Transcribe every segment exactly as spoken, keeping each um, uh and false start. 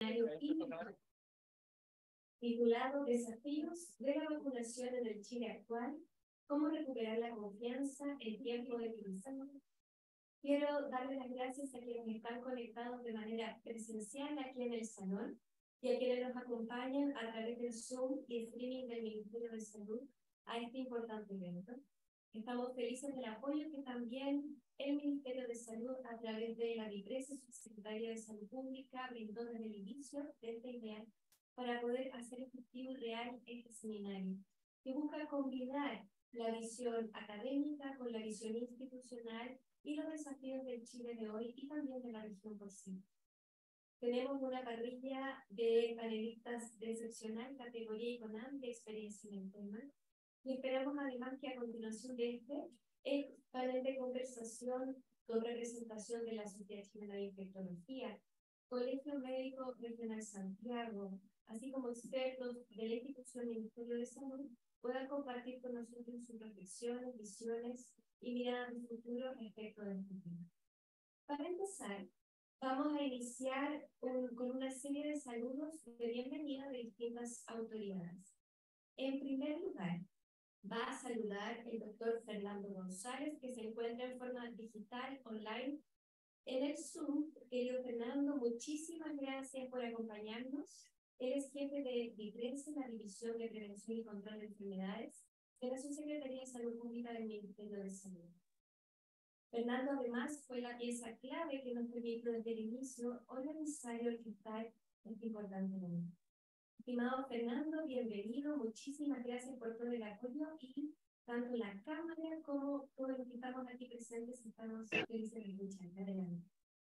Titulado Desafíos de la vacunación en el Chile actual, cómo recuperar la confianza en tiempo de crisis. Quiero darle las gracias a quienes están conectados de manera presencial aquí en el salón y a quienes nos acompañan a través del Zoom y streaming del Ministerio de Salud a este importante evento. Estamos felices del apoyo que también el Ministerio de Salud, a través de la Vipresa, Subsecretaría de Salud Pública, brindó desde el inicio de esta idea para poder hacer efectivo y real este seminario, que busca combinar la visión académica con la visión institucional y los desafíos del Chile de hoy y también de la región por sí. Tenemos una parrilla de panelistas de excepcional categoría y con amplia experiencia en el tema, y esperamos además que a continuación de este, el panel de conversación con representación de la Sociedad Chilena de Infectología, Colegio Médico Regional Santiago, así como expertos de la institución Ministerio de Salud, puedan compartir con nosotros sus reflexiones, visiones y miradas de futuro respecto de este tema. Para empezar, vamos a iniciar un, con una serie de saludos de bienvenida de distintas autoridades. En primer lugar, va a saludar el doctor Fernando González, que se encuentra en forma digital, online, en el Zoom. Querido Fernando, muchísimas gracias por acompañarnos. Él es jefe de Vipresa, la División de Prevención y Control de Enfermedades, de la Subsecretaría de Salud Pública del Ministerio de Salud. Fernando, además, fue la pieza clave que nos permitió desde el inicio organizar y orquestar este importante momento. Estimado Fernando, bienvenido. Muchísimas gracias por todo el apoyo y tanto la Cámara como todos los que estamos aquí presentes estamos felices de escuchar. Adelante.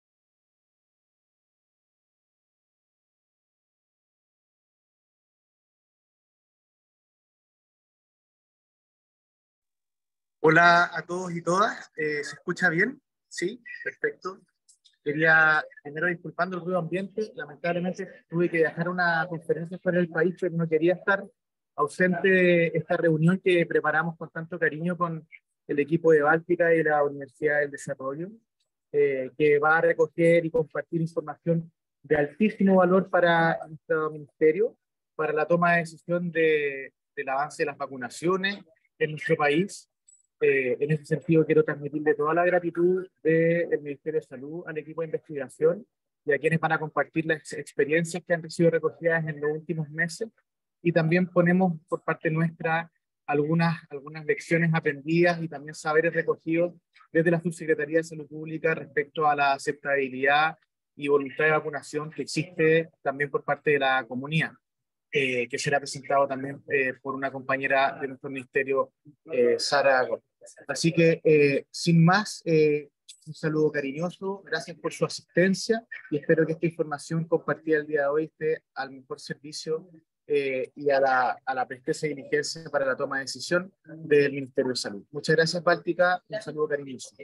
Hola a todos y todas, eh, ¿se escucha bien? Sí, perfecto. Quería primero disculpando el ruido ambiente, lamentablemente tuve que dejar una conferencia fuera del país, pero no quería estar ausente de esta reunión que preparamos con tanto cariño con el equipo de Báltica y la Universidad del Desarrollo, eh, que va a recoger y compartir información de altísimo valor para nuestro ministerio, para la toma de decisión de, del avance de las vacunaciones en nuestro país. Eh, en ese sentido, quiero transmitirle toda la gratitud del Ministerio de Salud al equipo de investigación y a quienes van a compartir las experiencias que han sido recogidas en los últimos meses. Y también ponemos por parte nuestra algunas, algunas lecciones aprendidas y también saberes recogidos desde la Subsecretaría de Salud Pública respecto a la aceptabilidad y voluntad de vacunación que existe también por parte de la comunidad. Eh, que será presentado también eh, por una compañera de nuestro ministerio, eh, Sara Gómez. Así que, eh, sin más, eh, un saludo cariñoso, gracias por su asistencia y espero que esta información compartida el día de hoy esté al mejor servicio eh, y a la, a la presteza y diligencia para la toma de decisión del Ministerio de Salud. Muchas gracias, Báltica, un saludo cariñoso.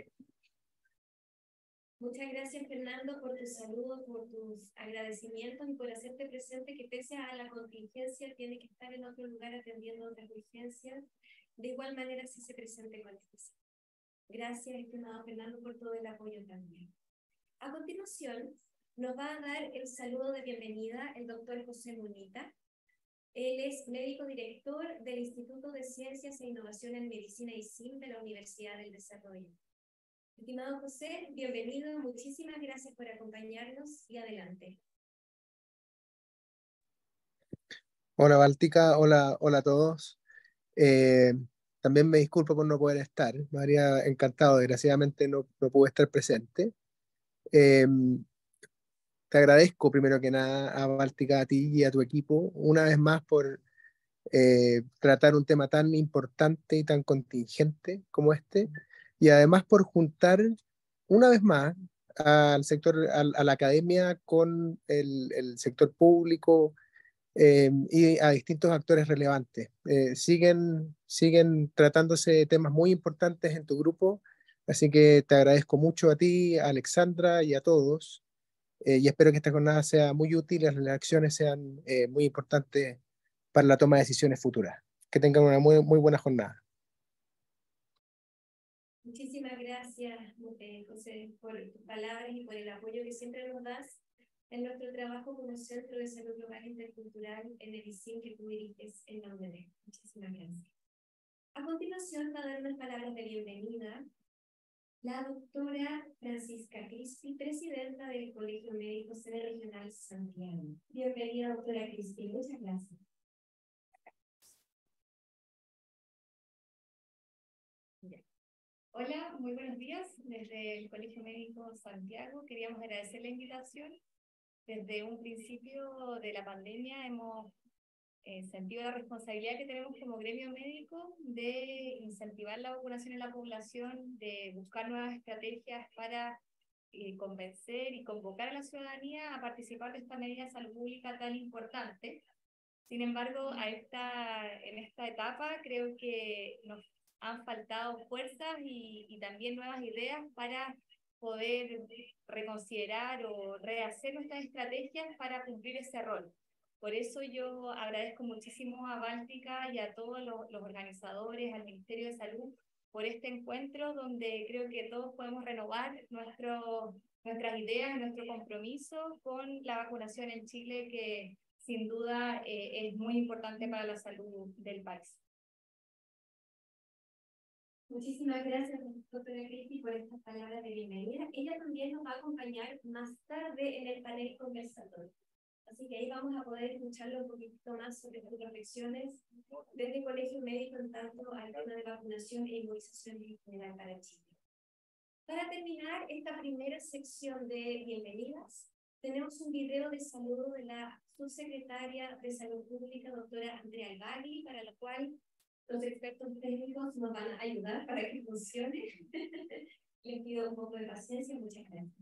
Muchas gracias, Fernando, por tus saludos, por tus agradecimientos y por hacerte presente que pese a la contingencia tiene que estar en otro lugar atendiendo otras urgencias. De igual manera, si se presente con este. Gracias, estimado Fernando, por todo el apoyo también. A continuación, nos va a dar el saludo de bienvenida el doctor José Munita. Él es médico director del Instituto de Ciencias e Innovación en Medicina y S I M de la Universidad del Desarrollo. Estimado José, bienvenido, muchísimas gracias por acompañarnos y adelante. Hola Báltica, hola, hola a todos. Eh, también me disculpo por no poder estar, me habría encantado, desgraciadamente no, no pude estar presente. Eh, te agradezco primero que nada a Báltica, a ti y a tu equipo, una vez más por eh, tratar un tema tan importante y tan contingente como este, y además por juntar una vez más al sector, a, a la academia con el, el sector público eh, y a distintos actores relevantes. Eh, siguen, siguen tratándose temas muy importantes en tu grupo, así que te agradezco mucho a ti, a Alexandra y a todos, eh, y espero que esta jornada sea muy útil y las reacciones sean eh, muy importantes para la toma de decisiones futuras. Que tengan una muy, muy buena jornada. Muchísimas gracias, eh, José, por tus palabras y por el apoyo que siempre nos das en nuestro trabajo con el Centro de Salud Global Intercultural en el I C I M que tú diriges en la U N E D. Muchísimas gracias. A continuación, va a dar unas palabras de bienvenida la doctora Francisca Crispi, presidenta del Colegio Médico Sede Regional Santiago. Bienvenida, doctora Crispi. Muchas gracias. Hola, muy buenos días. Desde el Colegio Médico Santiago queríamos agradecer la invitación. Desde un principio de la pandemia hemos eh, sentido la responsabilidad que tenemos como gremio médico de incentivar la vacunación en la población, de buscar nuevas estrategias para eh, convencer y convocar a la ciudadanía a participar de esta medida de salud pública tan importante. Sin embargo, a esta, en esta etapa creo que nos han faltado fuerzas y, y también nuevas ideas para poder reconsiderar o rehacer nuestras estrategias para cumplir ese rol. Por eso yo agradezco muchísimo a Báltica y a todos los, los organizadores, al Ministerio de Salud, por este encuentro donde creo que todos podemos renovar nuestro, nuestras ideas, nuestro compromiso con la vacunación en Chile, que sin duda eh, es muy importante para la salud del país. Muchísimas gracias, doctora Crispi, por estas palabras de bienvenida. Ella también nos va a acompañar más tarde en el panel conversatorio. Así que ahí vamos a poder escucharlo un poquito más sobre sus reflexiones desde el Colegio Médico en tanto al tema de vacunación e inmunización en general para Chile. Para terminar esta primera sección de bienvenidas, tenemos un video de saludo de la subsecretaria de Salud Pública, doctora Andrea Albagli, para lo cual los expertos técnicos nos van a ayudar para que funcione. Les pido un poco de paciencia. Muchas gracias.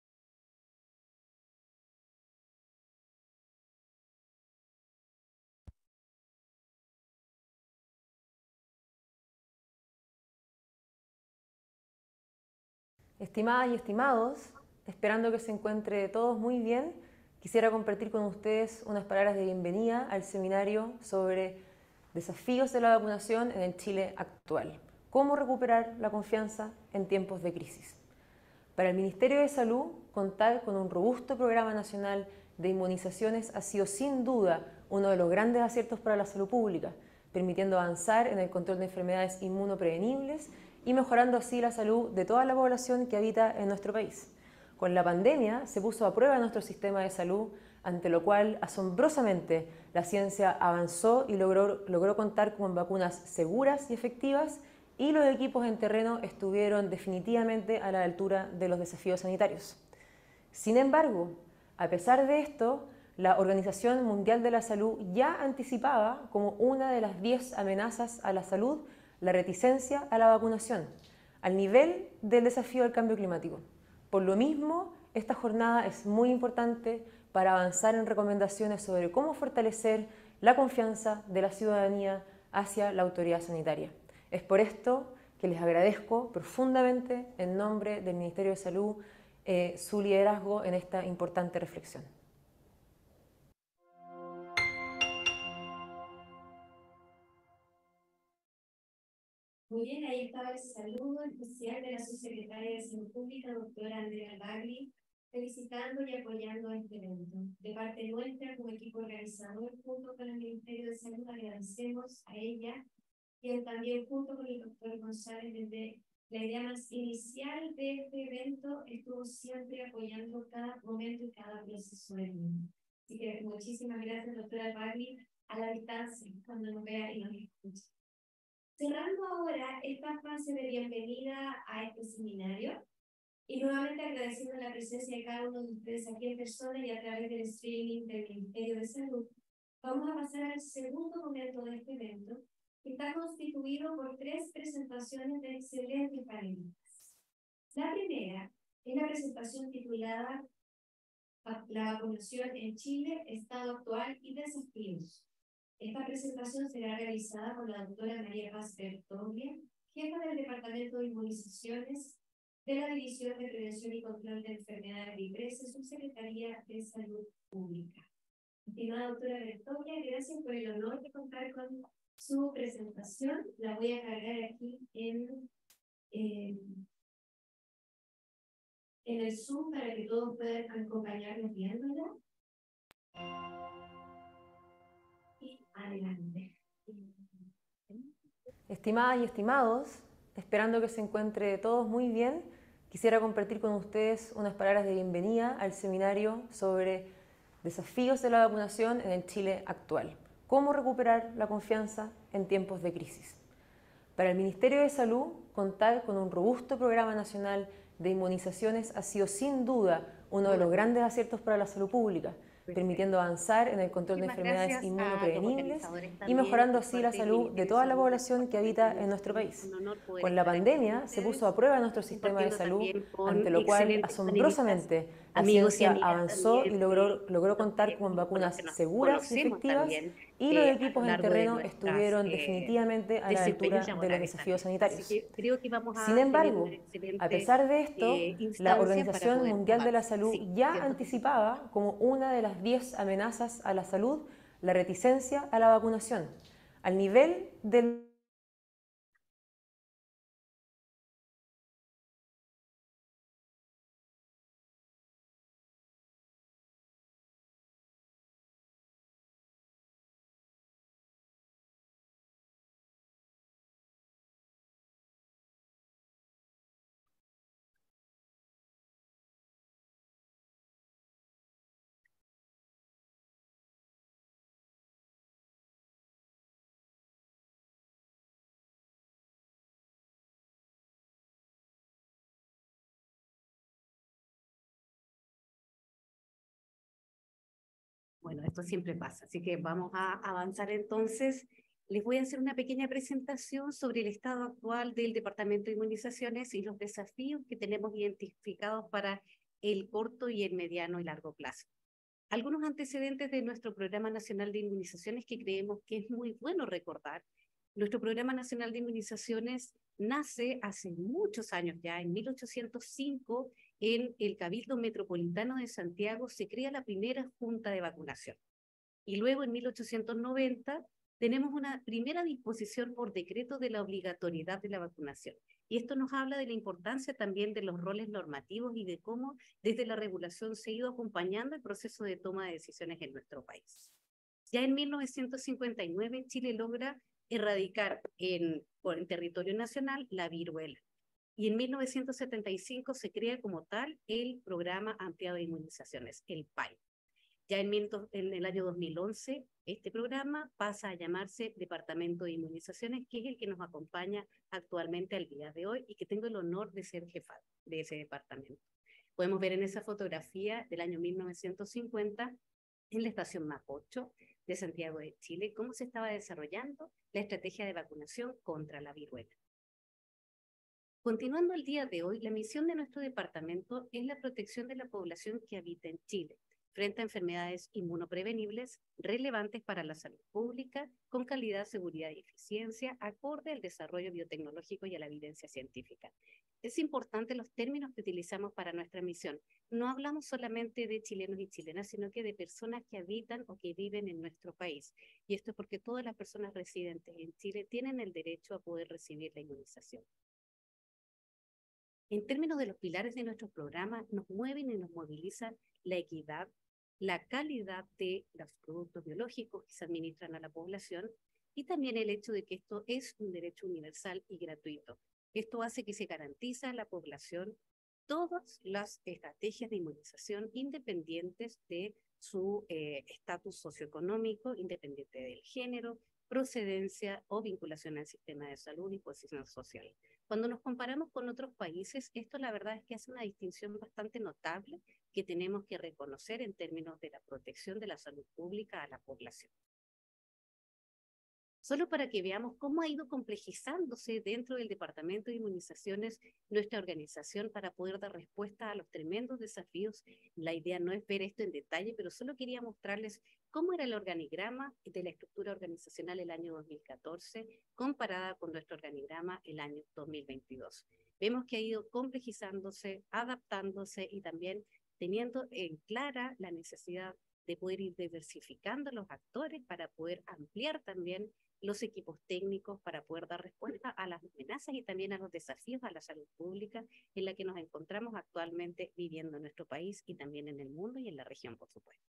Estimadas y estimados, esperando que se encuentre todos muy bien, quisiera compartir con ustedes unas palabras de bienvenida al seminario sobre desafíos de la vacunación en el Chile actual. Cómo recuperar la confianza en tiempos de crisis. Para el Ministerio de Salud, contar con un robusto programa nacional de inmunizaciones ha sido sin duda uno de los grandes aciertos para la salud pública, permitiendo avanzar en el control de enfermedades inmunoprevenibles y mejorando así la salud de toda la población que habita en nuestro país. Con la pandemia se puso a prueba nuestro sistema de salud, ante lo cual asombrosamente la ciencia avanzó y logró, logró contar con vacunas seguras y efectivas, y los equipos en terreno estuvieron definitivamente a la altura de los desafíos sanitarios. Sin embargo, a pesar de esto, la Organización Mundial de la Salud ya anticipaba como una de las diez amenazas a la salud la reticencia a la vacunación, al nivel del desafío del cambio climático. Por lo mismo, esta jornada es muy importante para avanzar en recomendaciones sobre cómo fortalecer la confianza de la ciudadanía hacia la autoridad sanitaria. Es por esto que les agradezco profundamente en nombre del Ministerio de Salud eh, su liderazgo en esta importante reflexión. Muy bien, ahí estaba el saludo especial de la subsecretaria de Salud Pública, doctora Andrea Albagli, felicitando y apoyando este evento. De parte nuestra, como equipo organizador, junto con el Ministerio de Salud, agradecemos a ella y también junto con el doctor González, desde la idea más inicial de este evento, estuvo siempre apoyando cada momento y cada proceso del mismo. Así que muchísimas gracias, doctora Albagli, a la distancia, cuando nos vea y nos escucha. Cerrando ahora esta fase de bienvenida a este seminario y nuevamente agradeciendo la presencia de cada uno de ustedes aquí en persona y a través del streaming del Ministerio de Salud, vamos a pasar al segundo momento de este evento, que está constituido por tres presentaciones de excelentes panelistas. La primera es la presentación titulada La vacunación en Chile, estado actual y desafíos. Esta presentación será realizada por la doctora María Paz Bertoglia, jefa del Departamento de Inmunizaciones de la División de Prevención y Control de Enfermedades de I P R E S, Subsecretaría de Salud Pública. Estimada doctora Bertoglia, gracias por el honor de contar con su presentación. La voy a cargar aquí en... Eh, en el Zoom para que todos puedan acompañarnos viéndola. Y adelante. Estimadas y estimados, esperando que se encuentre todos muy bien, quisiera compartir con ustedes unas palabras de bienvenida al seminario sobre desafíos de la vacunación en el Chile actual. Cómo recuperar la confianza en tiempos de crisis. Para el Ministerio de Salud, contar con un robusto programa nacional de inmunizaciones ha sido sin duda uno de los grandes aciertos para la salud pública, permitiendo avanzar en el control de enfermedades inmunoprevenibles y mejorando así la salud de toda la población que habita en nuestro país. Con la pandemia se puso a prueba nuestro sistema de salud, ante lo cual asombrosamente la ciencia avanzó y logró, logró contar con vacunas seguras y efectivas, y los equipos en terreno estuvieron definitivamente a la altura de los desafíos sanitarios. Sin embargo, a pesar de esto, la Organización Mundial de la Salud ya anticipaba como una de las diez amenazas a la salud la reticencia a la vacunación, al nivel del Bueno, esto siempre pasa, así que vamos a avanzar entonces. Les voy a hacer una pequeña presentación sobre el estado actual del Departamento de Inmunizaciones y los desafíos que tenemos identificados para el corto y el mediano y largo plazo. Algunos antecedentes de nuestro Programa Nacional de Inmunizaciones que creemos que es muy bueno recordar. Nuestro Programa Nacional de Inmunizaciones nace hace muchos años ya, en mil ochocientos cinco, en el Cabildo Metropolitano de Santiago se crea la primera junta de vacunación. Y luego en mil ochocientos noventa tenemos una primera disposición por decreto de la obligatoriedad de la vacunación. Y esto nos habla de la importancia también de los roles normativos y de cómo desde la regulación se ha ido acompañando el proceso de toma de decisiones en nuestro país. Ya en mil novecientos cincuenta y nueve Chile logra erradicar en, en territorio nacional la viruela. Y en mil novecientos setenta y cinco se crea como tal el Programa Ampliado de Inmunizaciones, el P A I. Ya en, en el año dos mil once, este programa pasa a llamarse Departamento de Inmunizaciones, que es el que nos acompaña actualmente al día de hoy y que tengo el honor de ser jefa de ese departamento. Podemos ver en esa fotografía del año mil novecientos cincuenta, en la estación Mapocho de Santiago de Chile, cómo se estaba desarrollando la estrategia de vacunación contra la viruela. Continuando el día de hoy, la misión de nuestro departamento es la protección de la población que habita en Chile frente a enfermedades inmunoprevenibles relevantes para la salud pública, con calidad, seguridad y eficiencia, acorde al desarrollo biotecnológico y a la evidencia científica. Es importante los términos que utilizamos para nuestra misión. No hablamos solamente de chilenos y chilenas, sino que de personas que habitan o que viven en nuestro país. Y esto es porque todas las personas residentes en Chile tienen el derecho a poder recibir la inmunización. En términos de los pilares de nuestros programas, nos mueven y nos movilizan la equidad, la calidad de los productos biológicos que se administran a la población y también el hecho de que esto es un derecho universal y gratuito. Esto hace que se garantice a la población todas las estrategias de inmunización independientes de su estatus eh, socioeconómico, independiente del género, procedencia o vinculación al sistema de salud y posición social. Cuando nos comparamos con otros países, esto la verdad es que hace una distinción bastante notable que tenemos que reconocer en términos de la protección de la salud pública a la población. Solo para que veamos cómo ha ido complejizándose dentro del Departamento de Inmunizaciones nuestra organización para poder dar respuesta a los tremendos desafíos. La idea no es ver esto en detalle, pero solo quería mostrarles cómo era el organigrama de la estructura organizacional el año dos mil catorce comparada con nuestro organigrama el año dos mil veintidós. Vemos que ha ido complejizándose, adaptándose y también teniendo en clara la necesidad de poder ir diversificando los actores para poder ampliar también los equipos técnicos para poder dar respuesta a las amenazas y también a los desafíos a la salud pública en la que nos encontramos actualmente viviendo en nuestro país y también en el mundo y en la región, por supuesto.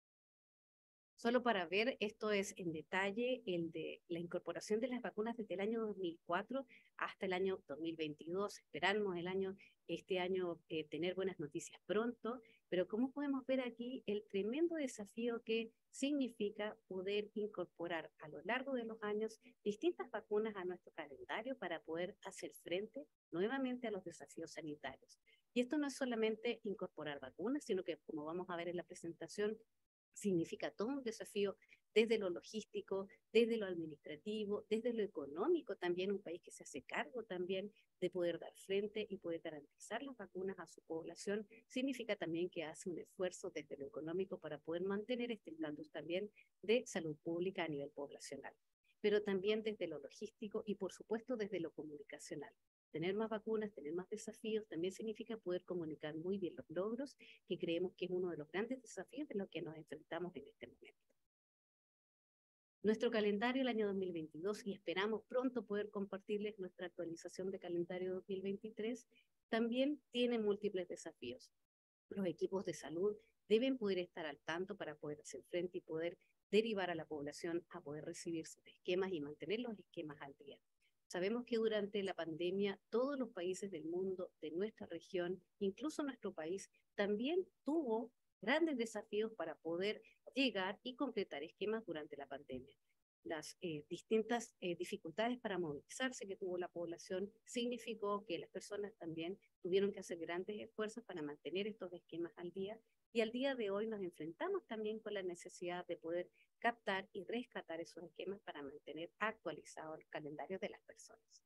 Solo para ver, esto es en detalle el de la incorporación de las vacunas desde el año dos mil cuatro hasta el año dos mil veintidós. Esperamos el año, este año eh, tener buenas noticias pronto, pero como podemos ver aquí, el tremendo desafío que significa poder incorporar a lo largo de los años distintas vacunas a nuestro calendario para poder hacer frente nuevamente a los desafíos sanitarios. Y esto no es solamente incorporar vacunas, sino que, como vamos a ver en la presentación, significa todo un desafío desde lo logístico, desde lo administrativo, desde lo económico también, un país que se hace cargo también de poder dar frente y poder garantizar las vacunas a su población, significa también que hace un esfuerzo desde lo económico para poder mantener este estatus también de salud pública a nivel poblacional, pero también desde lo logístico y por supuesto desde lo comunicacional. Tener más vacunas, tener más desafíos, también significa poder comunicar muy bien los logros, que creemos que es uno de los grandes desafíos de los que nos enfrentamos en este momento. Nuestro calendario el año dos mil veintidós, y esperamos pronto poder compartirles nuestra actualización de calendario dos mil veintitrés, también tiene múltiples desafíos. Los equipos de salud deben poder estar al tanto para poder hacer frente y poder derivar a la población a poder recibir sus esquemas y mantener los esquemas al día. Sabemos que durante la pandemia todos los países del mundo, de nuestra región, incluso nuestro país, también tuvo grandes desafíos para poder llegar y completar esquemas durante la pandemia. Las eh, distintas eh, dificultades para movilizarse que tuvo la población significó que las personas también tuvieron que hacer grandes esfuerzos para mantener estos esquemas al día, y al día de hoy nos enfrentamos también con la necesidad de poder captar y rescatar esos esquemas para mantener actualizado el calendario de las personas.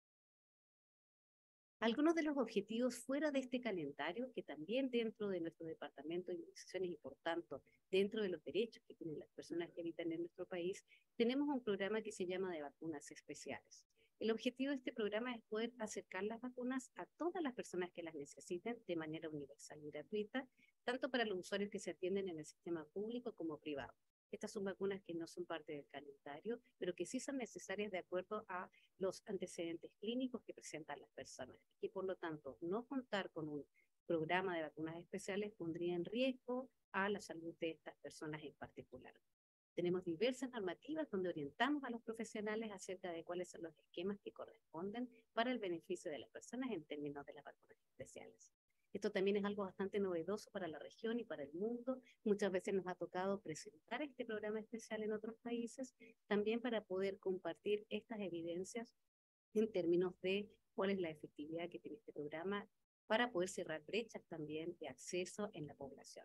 Algunos de los objetivos fuera de este calendario, que también dentro de nuestro departamento de inmunizaciones y por tanto dentro de los derechos que tienen las personas que habitan en nuestro país, tenemos un programa que se llama de vacunas especiales. El objetivo de este programa es poder acercar las vacunas a todas las personas que las necesiten de manera universal y gratuita, tanto para los usuarios que se atienden en el sistema público como privado. Estas son vacunas que no son parte del calendario, pero que sí son necesarias de acuerdo a los antecedentes clínicos que presentan las personas. Y por lo tanto, no contar con un programa de vacunas especiales pondría en riesgo a la salud de estas personas en particular. Tenemos diversas normativas donde orientamos a los profesionales acerca de cuáles son los esquemas que corresponden para el beneficio de las personas en términos de las vacunas especiales. Esto también es algo bastante novedoso para la región y para el mundo. Muchas veces nos ha tocado presentar este programa especial en otros países, también para poder compartir estas evidencias en términos de cuál es la efectividad que tiene este programa para poder cerrar brechas también de acceso en la población.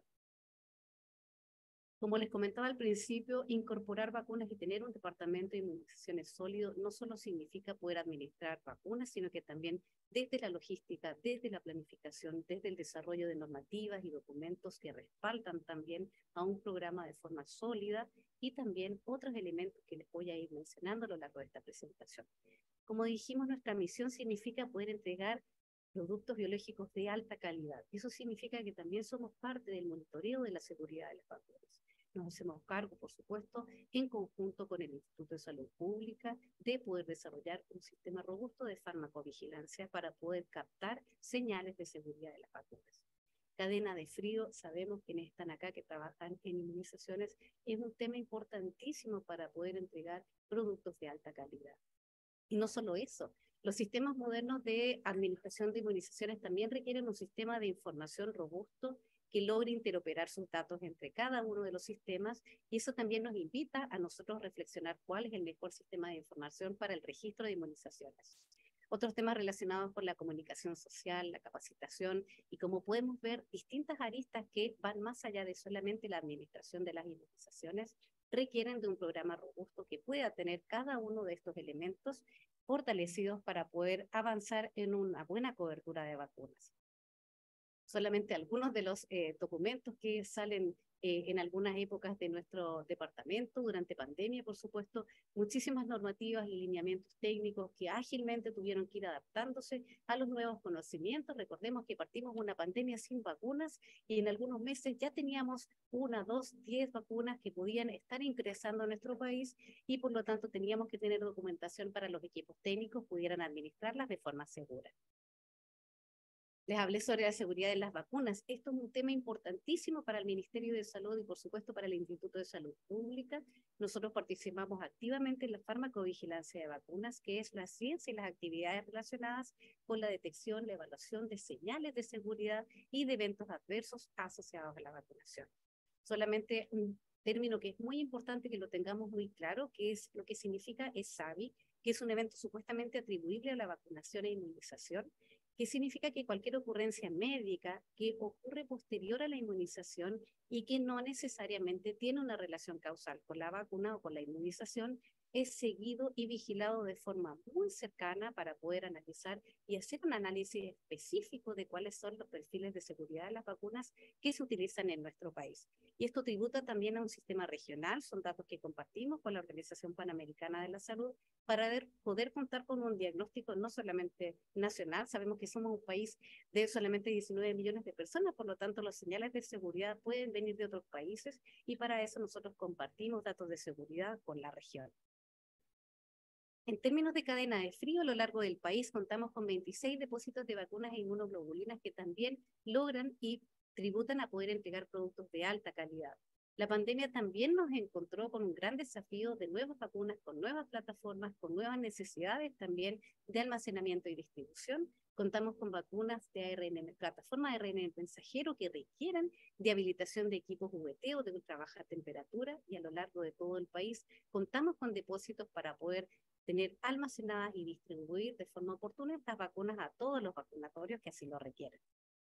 Como les comentaba al principio, incorporar vacunas y tener un departamento de inmunizaciones sólido no solo significa poder administrar vacunas, sino que también desde la logística, desde la planificación, desde el desarrollo de normativas y documentos que respaldan también a un programa de forma sólida, y también otros elementos que les voy a ir mencionando a lo largo de esta presentación. Como dijimos, nuestra misión significa poder entregar productos biológicos de alta calidad. Eso significa que también somos parte del monitoreo de la seguridad de las vacunas. Nos hacemos cargo, por supuesto, en conjunto con el Instituto de Salud Pública, de poder desarrollar un sistema robusto de farmacovigilancia para poder captar señales de seguridad de las vacunas. Cadena de frío, sabemos quienes están acá que trabajan en inmunizaciones, es un tema importantísimo para poder entregar productos de alta calidad. Y no solo eso, los sistemas modernos de administración de inmunizaciones también requieren un sistema de información robusto que logre interoperar sus datos entre cada uno de los sistemas, y eso también nos invita a nosotros reflexionar cuál es el mejor sistema de información para el registro de inmunizaciones. Otros temas relacionados con la comunicación social, la capacitación, y como podemos ver, distintas aristas que van más allá de solamente la administración de las inmunizaciones, requieren de un programa robusto que pueda tener cada uno de estos elementos fortalecidos para poder avanzar en una buena cobertura de vacunas. Solamente algunos de los eh, documentos que salen eh, en algunas épocas de nuestro departamento, durante pandemia, por supuesto, muchísimas normativas y lineamientos técnicos que ágilmente tuvieron que ir adaptándose a los nuevos conocimientos. Recordemos que partimos una pandemia sin vacunas y en algunos meses ya teníamos una, dos, diez vacunas que podían estar ingresando a nuestro país y por lo tanto teníamos que tener documentación para los equipos técnicos pudieran administrarlas de forma segura. Les hablé sobre la seguridad de las vacunas. Esto es un tema importantísimo para el Ministerio de Salud y, por supuesto, para el Instituto de Salud Pública. Nosotros participamos activamente en la farmacovigilancia de vacunas, que es la ciencia y las actividades relacionadas con la detección, la evaluación de señales de seguridad y de eventos adversos asociados a la vacunación. Solamente un término que es muy importante que lo tengamos muy claro, que es lo que significa ESAVI, que es un evento supuestamente atribuible a la vacunación e inmunización, que significa que cualquier ocurrencia médica que ocurre posterior a la inmunización y que no necesariamente tiene una relación causal con la vacuna o con la inmunización, es seguido y vigilado de forma muy cercana para poder analizar y hacer un análisis específico de cuáles son los perfiles de seguridad de las vacunas que se utilizan en nuestro país. Y esto tributa también a un sistema regional, son datos que compartimos con la Organización Panamericana de la Salud para poder contar con un diagnóstico no solamente nacional. Sabemos que somos un país de solamente diecinueve millones de personas, por lo tanto las señales de seguridad pueden venir de otros países y para eso nosotros compartimos datos de seguridad con la región. En términos de cadena de frío, a lo largo del país contamos con veintiséis depósitos de vacunas e inmunoglobulinas que también logran y tributan a poder entregar productos de alta calidad. La pandemia también nos encontró con un gran desafío de nuevas vacunas, con nuevas plataformas, con nuevas necesidades también de almacenamiento y distribución. Contamos con vacunas de A R N, plataformas de A R N mensajero que requieran de habilitación de equipos V T o de ultra baja temperatura y a lo largo de todo el país contamos con depósitos para poder tener almacenadas y distribuir de forma oportuna estas vacunas a todos los vacunatorios que así lo requieren.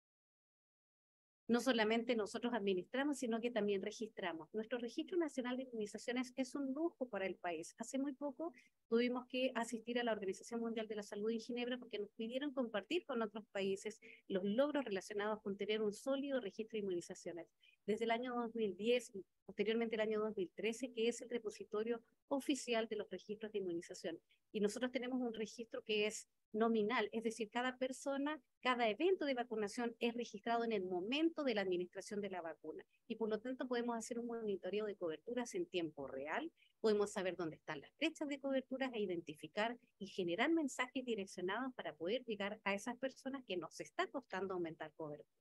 No solamente nosotros administramos, sino que también registramos. Nuestro Registro Nacional de Inmunizaciones es un lujo para el país. Hace muy poco tuvimos que asistir a la Organización Mundial de la Salud en Ginebra porque nos pidieron compartir con otros países los logros relacionados con tener un sólido registro de inmunizaciones. Desde el año dos mil diez y posteriormente el año dos mil trece, que es el repositorio oficial de los registros de inmunización. Y nosotros tenemos un registro que es nominal, es decir, cada persona, cada evento de vacunación es registrado en el momento de la administración de la vacuna y por lo tanto podemos hacer un monitoreo de coberturas en tiempo real, podemos saber dónde están las fechas de coberturas e identificar y generar mensajes direccionados para poder llegar a esas personas que nos está costando aumentar coberturas.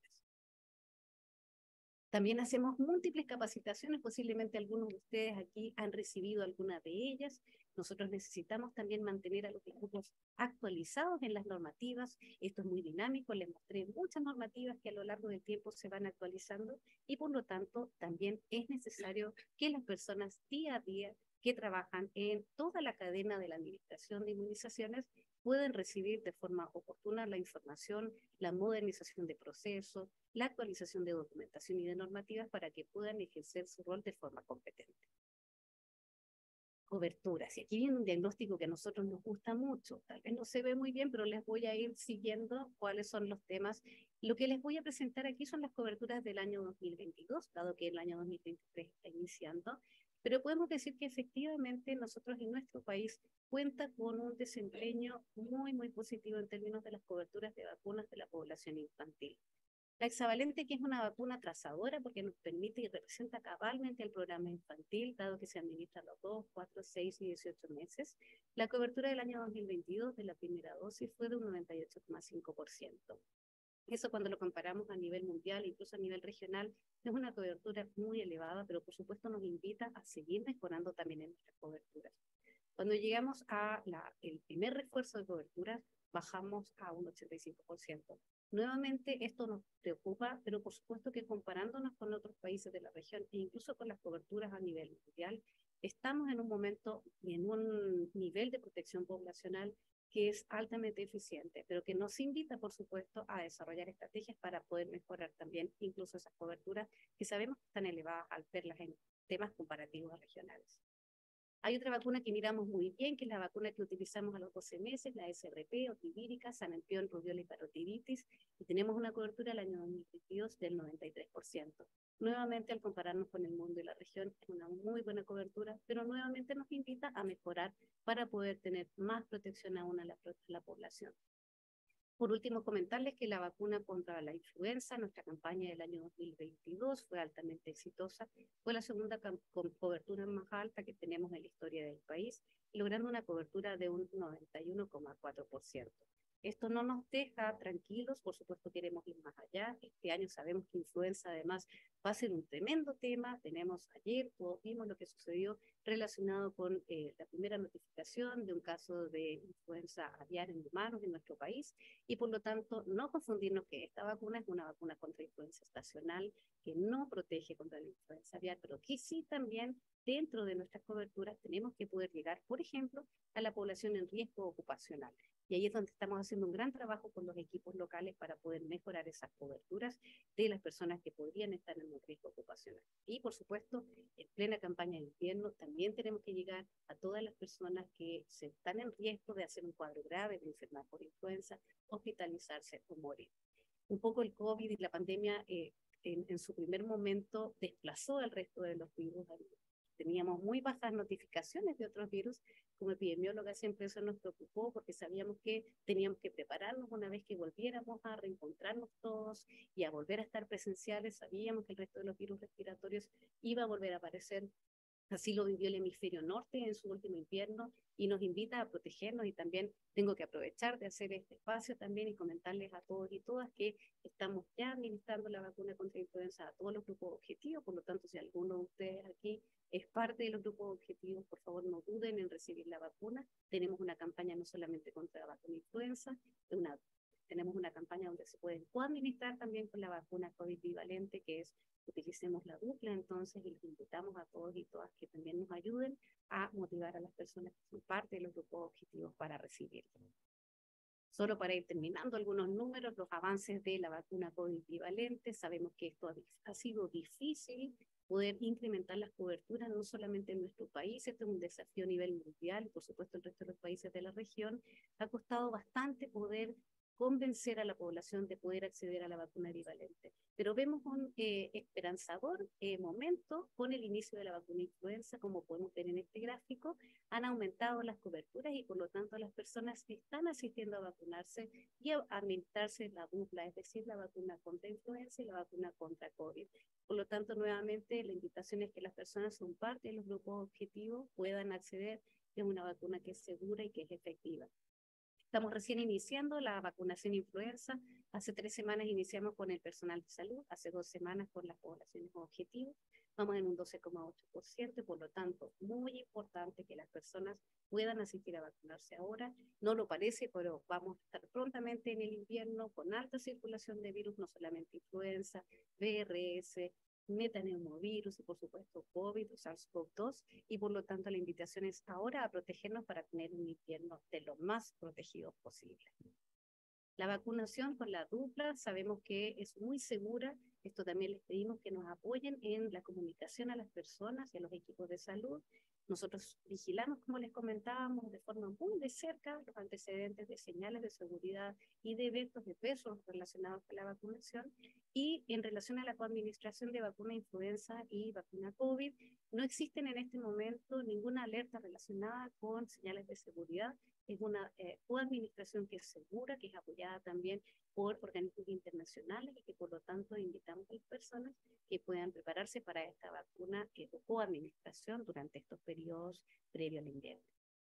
También hacemos múltiples capacitaciones, posiblemente algunos de ustedes aquí han recibido alguna de ellas. Nosotros necesitamos también mantener a los equipos actualizados en las normativas. Esto es muy dinámico, les mostré muchas normativas que a lo largo del tiempo se van actualizando y por lo tanto también es necesario que las personas día a día que trabajan en toda la cadena de la administración de inmunizaciones pueden recibir de forma oportuna la información, la modernización de procesos, la actualización de documentación y de normativas para que puedan ejercer su rol de forma competente. Coberturas. Y aquí viene un diagnóstico que a nosotros nos gusta mucho. Tal vez no se ve muy bien, pero les voy a ir siguiendo cuáles son los temas. Lo que les voy a presentar aquí son las coberturas del año dos mil veintidós, dado que el año dos mil veintitrés está iniciando. Pero podemos decir que efectivamente nosotros en nuestro país cuenta con un desempeño muy, muy positivo en términos de las coberturas de vacunas de la población infantil. La hexavalente, que es una vacuna trazadora porque nos permite y representa cabalmente el programa infantil, dado que se administra a los dos, cuatro, seis y dieciocho meses. La cobertura del año dos mil veintidós de la primera dosis fue de un noventa y ocho coma cinco por ciento. Eso cuando lo comparamos a nivel mundial, incluso a nivel regional, es una cobertura muy elevada, pero por supuesto nos invita a seguir mejorando también en nuestras coberturas. Cuando llegamos a la, el primer refuerzo de cobertura, bajamos a un ochenta y cinco por ciento. Nuevamente esto nos preocupa, pero por supuesto que comparándonos con otros países de la región e incluso con las coberturas a nivel mundial, estamos en un momento y en un nivel de protección poblacional que es altamente eficiente, pero que nos invita, por supuesto, a desarrollar estrategias para poder mejorar también incluso esas coberturas que sabemos que están elevadas al verlas en temas comparativos regionales. Hay otra vacuna que miramos muy bien, que es la vacuna que utilizamos a los doce meses, la S R P, otivírica, sarampión, rubiola y parotiditis, y tenemos una cobertura al año dos mil veintidós del noventa y tres por ciento. Nuevamente, al compararnos con el mundo y la región, es una muy buena cobertura, pero nuevamente nos invita a mejorar para poder tener más protección aún a la, a la población. Por último, comentarles que la vacuna contra la influenza, nuestra campaña del año dos mil veintidós, fue altamente exitosa. Fue la segunda con cobertura más alta que tenemos en la historia del país, logrando una cobertura de un noventa y uno coma cuatro por ciento. Esto no nos deja tranquilos, por supuesto queremos ir más allá. Este año sabemos que influenza además va a ser un tremendo tema. Tenemos ayer, todos vimos lo que sucedió relacionado con eh, la primera notificación de un caso de influenza aviar en humanos en nuestro país, y por lo tanto no confundirnos que esta vacuna es una vacuna contra influenza estacional que no protege contra la influenza aviar, pero que sí también dentro de nuestras coberturas tenemos que poder llegar, por ejemplo, a la población en riesgo ocupacional. Y ahí es donde estamos haciendo un gran trabajo con los equipos locales para poder mejorar esas coberturas de las personas que podrían estar en un riesgo ocupacional. Y, por supuesto, en plena campaña de invierno, también tenemos que llegar a todas las personas que se están en riesgo de hacer un cuadro grave, de enfermar por influenza, hospitalizarse o morir. Un poco el COVID y la pandemia eh, en, en su primer momento desplazó al resto de los virus. Teníamos muy bajas notificaciones de otros virus. Como epidemióloga siempre eso nos preocupó porque sabíamos que teníamos que prepararnos una vez que volviéramos a reencontrarnos todos y a volver a estar presenciales. Sabíamos que el resto de los virus respiratorios iba a volver a aparecer. Así lo vivió el hemisferio norte en su último invierno y nos invita a protegernos, y también tengo que aprovechar de hacer este espacio también y comentarles a todos y todas que estamos ya administrando la vacuna contra influenza a todos los grupos objetivos. Por lo tanto, si alguno de ustedes aquí es parte de los grupos objetivos, por favor no duden en recibir la vacuna. Tenemos una campaña no solamente contra la vacuna influenza, una, tenemos una campaña donde se pueden coadministrar también con la vacuna COVID bivalente, que es utilicemos la dupla. Entonces, y les invitamos a todos y todas que también nos ayuden a motivar a las personas que son parte de los grupos objetivos para recibirlo. Solo para ir terminando algunos números, los avances de la vacuna COVID bivalente. Sabemos que esto ha, ha sido difícil poder incrementar las coberturas, no solamente en nuestro país. Este es un desafío a nivel mundial, y por supuesto el resto de los países de la región. Ha costado bastante poder convencer a la población de poder acceder a la vacuna bivalente. Pero vemos un eh, esperanzador eh, momento con el inicio de la vacuna influenza. Como podemos ver en este gráfico, han aumentado las coberturas y por lo tanto las personas están asistiendo a vacunarse y a administrarse la dupla, es decir, la vacuna contra influenza y la vacuna contra COVID. Por lo tanto, nuevamente, la invitación es que las personas son parte de los grupos objetivos, puedan acceder a una vacuna que es segura y que es efectiva. Estamos recién iniciando la vacunación influenza. Hace tres semanas iniciamos con el personal de salud, hace dos semanas con las poblaciones objetivos. Vamos en un doce coma ocho por ciento, y por lo tanto, muy importante que las personas puedan asistir a vacunarse ahora. No lo parece, pero vamos a estar prontamente en el invierno con alta circulación de virus, no solamente influenza, V R S, metaneumovirus y por supuesto COVID o SARS CoV dos, y por lo tanto la invitación es ahora a protegernos para tener un invierno de lo más protegido posible. La vacunación con la dupla sabemos que es muy segura. Esto también les pedimos que nos apoyen en la comunicación a las personas y a los equipos de salud. Nosotros vigilamos, como les comentábamos, de forma muy de cerca los antecedentes de señales de seguridad y de eventos de peso relacionados con la vacunación. Y en relación a la coadministración de vacuna influenza y vacuna COVID, no existen en este momento ninguna alerta relacionada con señales de seguridad. Es una eh, coadministración que es segura, que es apoyada también por organismos internacionales, y que por lo tanto invitamos a las personas que puedan prepararse para esta vacuna eh, o coadministración durante estos periodos previos al invierno.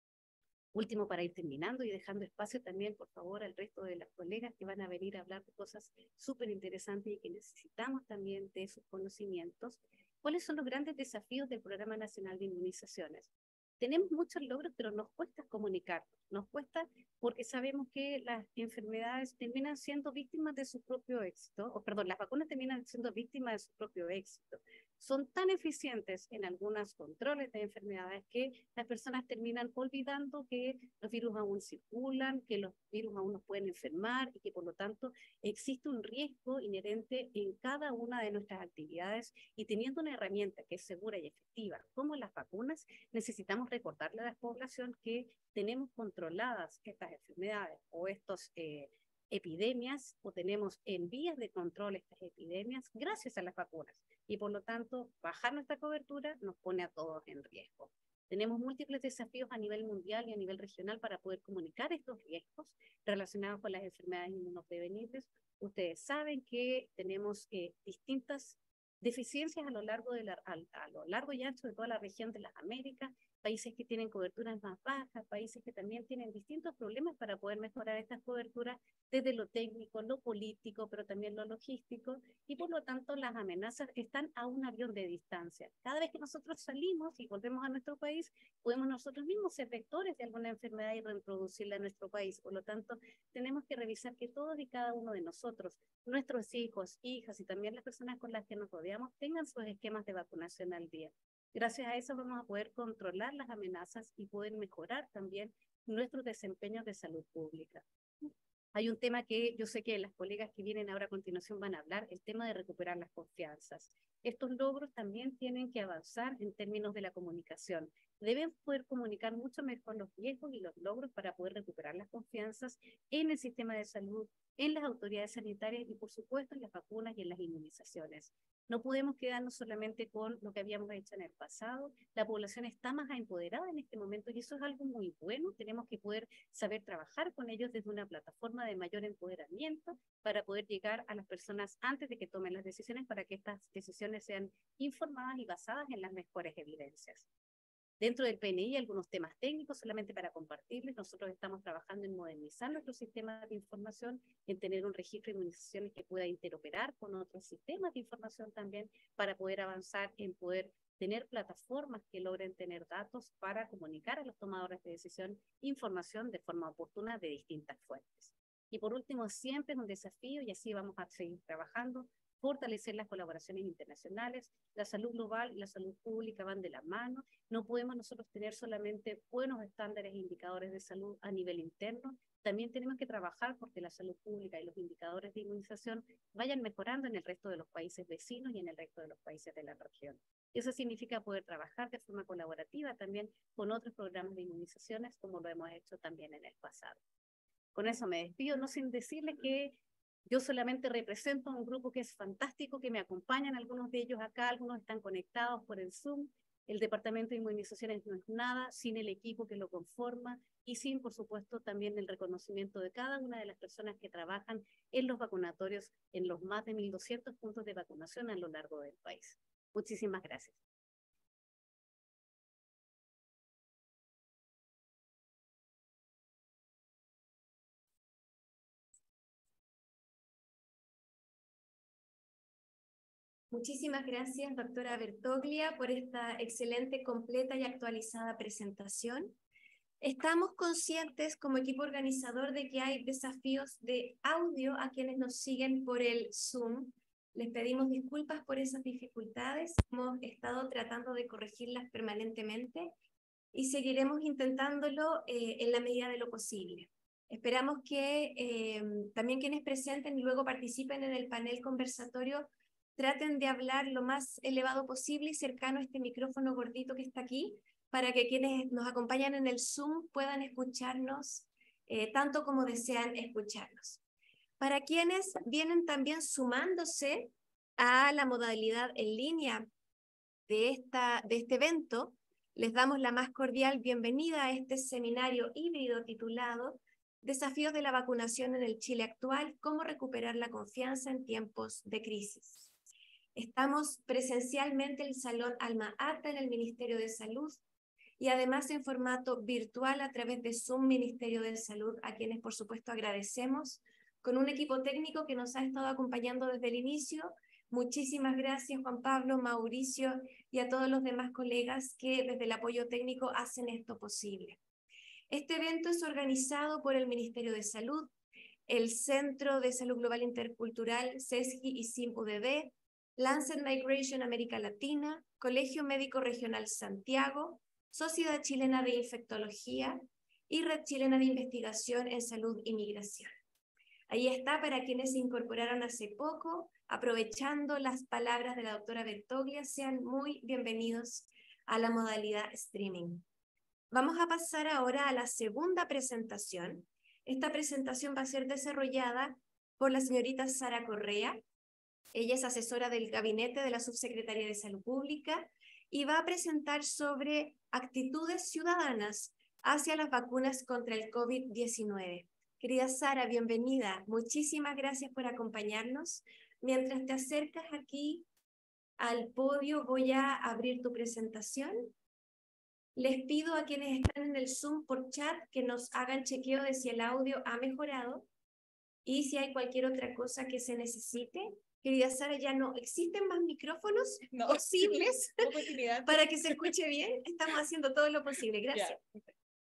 Último, para ir terminando y dejando espacio también, por favor, al resto de las colegas que van a venir a hablar de cosas súper interesantes y que necesitamos también de sus conocimientos. ¿Cuáles son los grandes desafíos del Programa Nacional de Inmunizaciones? Tenemos muchos logros, pero nos cuesta comunicarnos. Nos cuesta porque sabemos que las enfermedades terminan siendo víctimas de su propio éxito, o perdón, las vacunas terminan siendo víctimas de su propio éxito. Son tan eficientes en algunos controles de enfermedades que las personas terminan olvidando que los virus aún circulan, que los virus aún nos pueden enfermar y que por lo tanto existe un riesgo inherente en cada una de nuestras actividades. Y teniendo una herramienta que es segura y efectiva como las vacunas, necesitamos recordarle a la población que tenemos controladas estas enfermedades o estas eh, epidemias, o tenemos en vías de control estas epidemias gracias a las vacunas. y por lo tanto bajar nuestra cobertura nos pone a todos en riesgo. Tenemos múltiples desafíos a nivel mundial y a nivel regional para poder comunicar estos riesgos relacionados con las enfermedades inmunoprevenibles. Ustedes saben que tenemos eh, distintas deficiencias a lo largo de la, a, a lo largo y ancho de toda la región de las Américas, países que tienen coberturas más bajas, países que también tienen distintos problemas para poder mejorar estas coberturas desde lo técnico, lo político, pero también lo logístico, y por lo tanto las amenazas están a un avión de distancia. Cada vez que nosotros salimos y volvemos a nuestro país, podemos nosotros mismos ser vectores de alguna enfermedad y reproducirla en nuestro país. Por lo tanto, tenemos que revisar que todos y cada uno de nosotros, nuestros hijos, hijas y también las personas con las que nos rodeamos, tengan sus esquemas de vacunación al día. Gracias a eso vamos a poder controlar las amenazas y poder mejorar también nuestros desempeños de salud pública. Hay un tema que yo sé que las colegas que vienen ahora a continuación van a hablar, el tema de recuperar las confianzas. Estos logros también tienen que avanzar en términos de la comunicación. Deben poder comunicar mucho mejor los riesgos y los logros para poder recuperar las confianzas en el sistema de salud, en las autoridades sanitarias y, por supuesto, en las vacunas y en las inmunizaciones. No podemos quedarnos solamente con lo que habíamos hecho en el pasado. La población está más empoderada en este momento y eso es algo muy bueno. Tenemos que poder saber trabajar con ellos desde una plataforma de mayor empoderamiento para poder llegar a las personas antes de que tomen las decisiones, para que estas decisiones sean informadas y basadas en las mejores evidencias. Dentro del P N I, algunos temas técnicos, solamente para compartirles. Nosotros estamos trabajando en modernizar nuestro sistema de información, en tener un registro de inmunizaciones que pueda interoperar con otros sistemas de información también, para poder avanzar en poder tener plataformas que logren tener datos para comunicar a los tomadores de decisión información de forma oportuna de distintas fuentes. Y por último, siempre es un desafío, y así vamos a seguir trabajando, fortalecer las colaboraciones internacionales. La salud global y la salud pública van de la mano. No podemos nosotros tener solamente buenos estándares e indicadores de salud a nivel interno. También tenemos que trabajar porque la salud pública y los indicadores de inmunización vayan mejorando en el resto de los países vecinos y en el resto de los países de la región. Eso significa poder trabajar de forma colaborativa también con otros programas de inmunizaciones, como lo hemos hecho también en el pasado. Con eso me despido, no sin decirles que yo solamente represento a un grupo que es fantástico, que me acompañan, algunos de ellos acá, algunos están conectados por el Zoom. El Departamento de Inmunizaciones no es nada sin el equipo que lo conforma y sin, por supuesto, también el reconocimiento de cada una de las personas que trabajan en los vacunatorios en los más de mil doscientos puntos de vacunación a lo largo del país. Muchísimas gracias. Muchísimas gracias, doctora Bertoglia, por esta excelente, completa y actualizada presentación. Estamos conscientes como equipo organizador de que hay desafíos de audio a quienes nos siguen por el Zoom. Les pedimos disculpas por esas dificultades. Hemos estado tratando de corregirlas permanentemente y seguiremos intentándolo eh, en la medida de lo posible. Esperamos que eh, también quienes presenten y luego participen en el panel conversatorio traten de hablar lo más elevado posible y cercano a este micrófono gordito que está aquí, para que quienes nos acompañan en el Zoom puedan escucharnos eh, tanto como desean escucharnos. Para quienes vienen también sumándose a la modalidad en línea de, esta, de este evento, les damos la más cordial bienvenida a este seminario híbrido titulado Desafíos de la vacunación en el Chile actual, cómo recuperar la confianza en tiempos de crisis. Estamos presencialmente en el Salón Alma Ata en el Ministerio de Salud y además en formato virtual a través de Zoom Ministerio de Salud, a quienes por supuesto agradecemos, con un equipo técnico que nos ha estado acompañando desde el inicio. Muchísimas gracias, Juan Pablo, Mauricio y a todos los demás colegas que desde el apoyo técnico hacen esto posible. Este evento es organizado por el Ministerio de Salud, el Centro de Salud Global Intercultural, CESGI y S I M U D D, Lancet Migration América Latina, Colegio Médico Regional Santiago, Sociedad Chilena de Infectología y Red Chilena de Investigación en Salud y Migración. Ahí está para quienes se incorporaron hace poco, aprovechando las palabras de la doctora Bertoglia, sean muy bienvenidos a la modalidad streaming. Vamos a pasar ahora a la segunda presentación. Esta presentación va a ser desarrollada por la señorita Sara Correa. Ella es asesora del gabinete de la Subsecretaría de Salud Pública y va a presentar sobre actitudes ciudadanas hacia las vacunas contra el COVID diecinueve. Querida Sara, bienvenida. Muchísimas gracias por acompañarnos. Mientras te acercas aquí al podio, voy a abrir tu presentación. Les pido a quienes están en el Zoom por chat que nos hagan chequeo de si el audio ha mejorado y si hay cualquier otra cosa que se necesite. Querida Sara, ya no existen más micrófonos no. posibles para que se escuche bien. Estamos haciendo todo lo posible. Gracias. Yeah.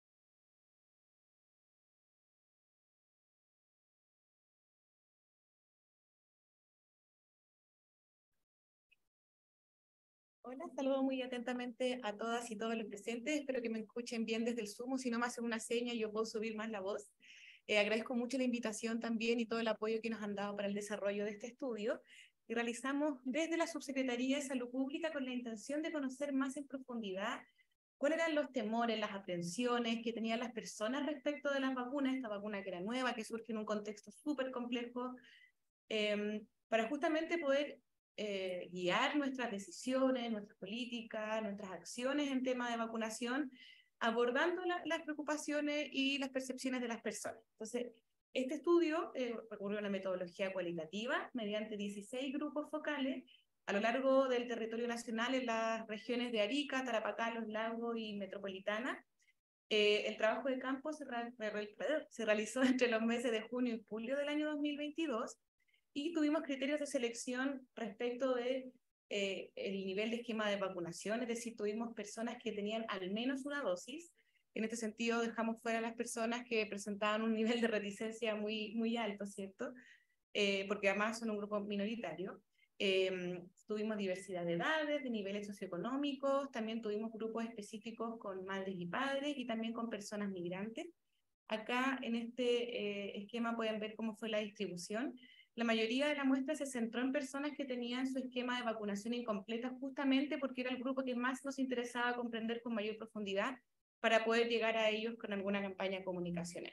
Hola, saludo muy atentamente a todas y todos los presentes. Espero que me escuchen bien desde el Zoom. Si no me hacen una seña, yo puedo subir más la voz. Eh, agradezco mucho la invitación también y todo el apoyo que nos han dado para el desarrollo de este estudio. Y realizamos desde la Subsecretaría de Salud Pública con la intención de conocer más en profundidad cuáles eran los temores, las aprensiones que tenían las personas respecto de las vacunas, esta vacuna que era nueva, que surge en un contexto súper complejo, eh, para justamente poder eh, guiar nuestras decisiones, nuestras políticas, nuestras acciones en tema de vacunación, abordando la, las preocupaciones y las percepciones de las personas. Entonces, este estudio eh, recurrió a una metodología cualitativa mediante dieciséis grupos focales a lo largo del territorio nacional en las regiones de Arica, Tarapacá, Los Lagos y Metropolitana. Eh, el trabajo de campo se, re se realizó entre los meses de junio y julio del año dos mil veintidós y tuvimos criterios de selección respecto de Eh, el nivel de esquema de vacunación, es decir, tuvimos personas que tenían al menos una dosis. En este sentido, dejamos fuera a las personas que presentaban un nivel de reticencia muy, muy alto, ¿cierto? Eh, porque además son un grupo minoritario. Eh, tuvimos diversidad de edades, de niveles socioeconómicos, también tuvimos grupos específicos con madres y padres y también con personas migrantes. Acá en este eh, esquema pueden ver cómo fue la distribución. La mayoría de la muestra se centró en personas que tenían su esquema de vacunación incompleta justamente porque era el grupo que más nos interesaba comprender con mayor profundidad para poder llegar a ellos con alguna campaña comunicacional.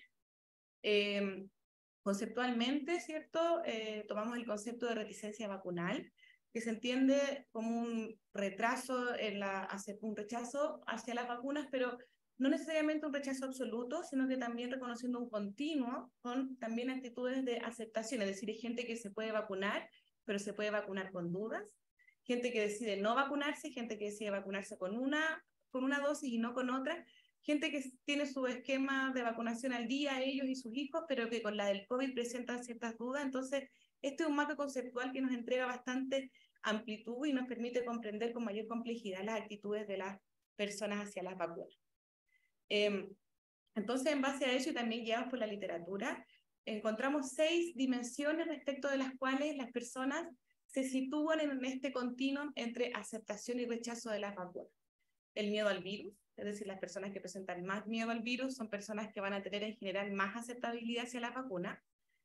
Eh, conceptualmente, ¿cierto? Eh, tomamos el concepto de reticencia vacunal, que se entiende como un retraso, en la, un rechazo hacia las vacunas, pero no necesariamente un rechazo absoluto, sino que también reconociendo un continuo con también actitudes de aceptación, es decir, hay gente que se puede vacunar, pero se puede vacunar con dudas, gente que decide no vacunarse, gente que decide vacunarse con una, con una dosis y no con otra, gente que tiene su esquema de vacunación al día, ellos y sus hijos, pero que con la del COVID presentan ciertas dudas. Entonces, este es un marco conceptual que nos entrega bastante amplitud y nos permite comprender con mayor complejidad las actitudes de las personas hacia las vacunas. Eh, entonces, en base a eso y también guiados por la literatura, encontramos seis dimensiones respecto de las cuales las personas se sitúan en este continuum entre aceptación y rechazo de las vacunas. El miedo al virus, es decir, las personas que presentan más miedo al virus son personas que van a tener en general más aceptabilidad hacia la vacuna.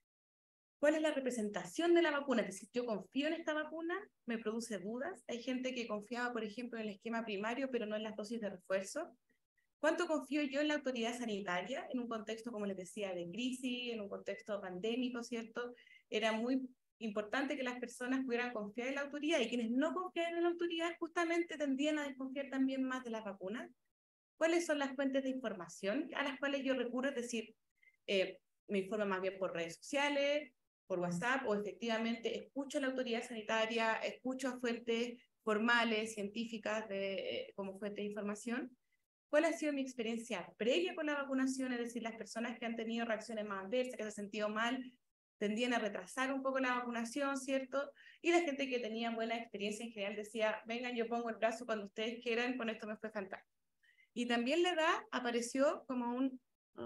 ¿Cuál es la representación de la vacuna? Es decir, yo confío en esta vacuna, me produce dudas. Hay gente que confiaba, por ejemplo, en el esquema primario, pero no en las dosis de refuerzo. ¿Cuánto confío yo en la autoridad sanitaria en un contexto, como les decía, de crisis, en un contexto pandémico, ¿cierto? Era muy importante que las personas pudieran confiar en la autoridad y quienes no confían en la autoridad justamente tendían a desconfiar también más de las vacunas. ¿Cuáles son las fuentes de información a las cuales yo recurro? Es decir, eh, me informo más bien por redes sociales, por WhatsApp, o efectivamente escucho a la autoridad sanitaria, escucho a fuentes formales, científicas de, eh, como fuente de información. ¿Cuál ha sido mi experiencia previa con la vacunación? Es decir, las personas que han tenido reacciones más adversas, que se han sentido mal, tendían a retrasar un poco la vacunación, ¿cierto? Y la gente que tenía buena experiencia en general decía, vengan, yo pongo el brazo cuando ustedes quieran, con esto me fue fantástico. Y también la edad apareció como un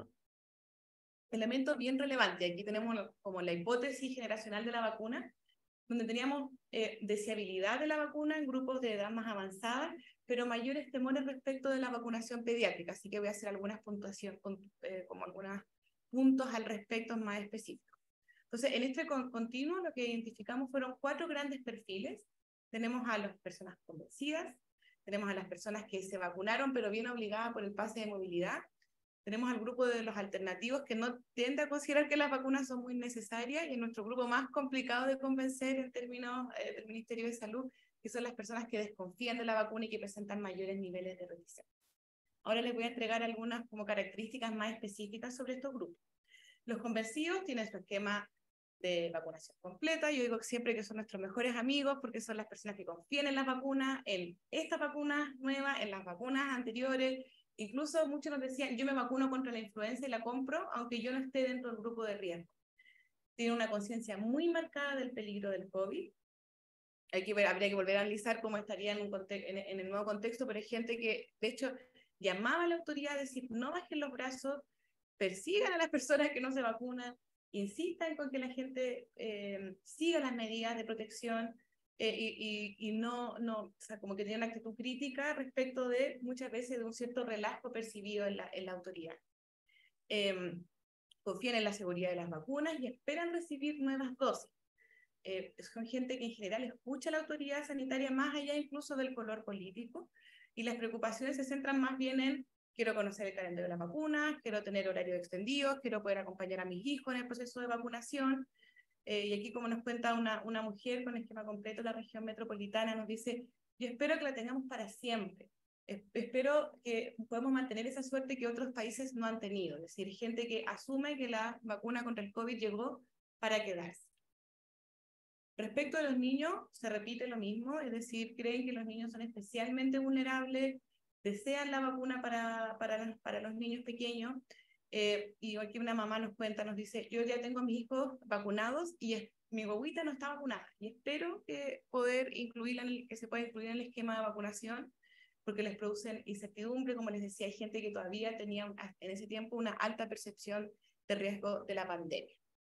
elemento bien relevante. Aquí tenemos como la hipótesis generacional de la vacuna, donde teníamos eh, deseabilidad de la vacuna en grupos de edad más avanzada, pero mayores temores respecto de la vacunación pediátrica. Así que voy a hacer algunas puntuaciones, eh, como algunos puntos al respecto más específicos. Entonces, en este con continuo lo que identificamos fueron cuatro grandes perfiles. Tenemos a las personas convencidas, tenemos a las personas que se vacunaron, pero bien obligadas por el pase de movilidad, Tenemos al grupo de los alternativos que no tiende a considerar que las vacunas son muy necesarias, y en nuestro grupo más complicado de convencer en términos eh, del Ministerio de Salud, que son las personas que desconfían de la vacuna y que presentan mayores niveles de reticencia. Ahora les voy a entregar algunas como características más específicas sobre estos grupos. Los convencidos tienen su esquema de vacunación completa. Yo digo siempre que son nuestros mejores amigos porque son las personas que confían en las vacunas, en esta vacuna nueva, en las vacunas anteriores. Incluso muchos nos decían, yo me vacuno contra la influenza y la compro, aunque yo no esté dentro del grupo de riesgo. Tienen una conciencia muy marcada del peligro del COVID. Hay que ver, habría que volver a analizar cómo estaría en, un en, en el nuevo contexto, pero hay gente que, de hecho, llamaba a la autoridad a decir, no bajen los brazos, persigan a las personas que no se vacunan, insistan con que la gente eh, siga las medidas de protección eh, y, y, y no, no, o sea, como que tienen una actitud crítica respecto de, muchas veces, de un cierto relajo percibido en la, en la autoridad. Eh, confían en la seguridad de las vacunas y esperan recibir nuevas dosis. Eh, son gente que en general escucha a la autoridad sanitaria más allá incluso del color político, y las preocupaciones se centran más bien en quiero conocer el calendario de las vacunas, quiero tener horarios extendidos, quiero poder acompañar a mis hijos en el proceso de vacunación. Eh, y aquí, como nos cuenta una, una mujer con esquema completo de la región metropolitana, nos dice, yo espero que la tengamos para siempre. Es, espero que podamos mantener esa suerte que otros países no han tenido, es decir, gente que asume que la vacuna contra el COVID llegó para quedarse. Respecto a los niños, se repite lo mismo, es decir, creen que los niños son especialmente vulnerables, desean la vacuna para, para, para los niños pequeños, eh, y aquí una mamá nos cuenta, nos dice, yo ya tengo a mis hijos vacunados y es, mi guaguita no está vacunada, y espero que, poder incluirla en el, que se pueda incluir en el esquema de vacunación, porque les producen incertidumbre, como les decía, hay gente que todavía tenía en ese tiempo una alta percepción de riesgo de la pandemia.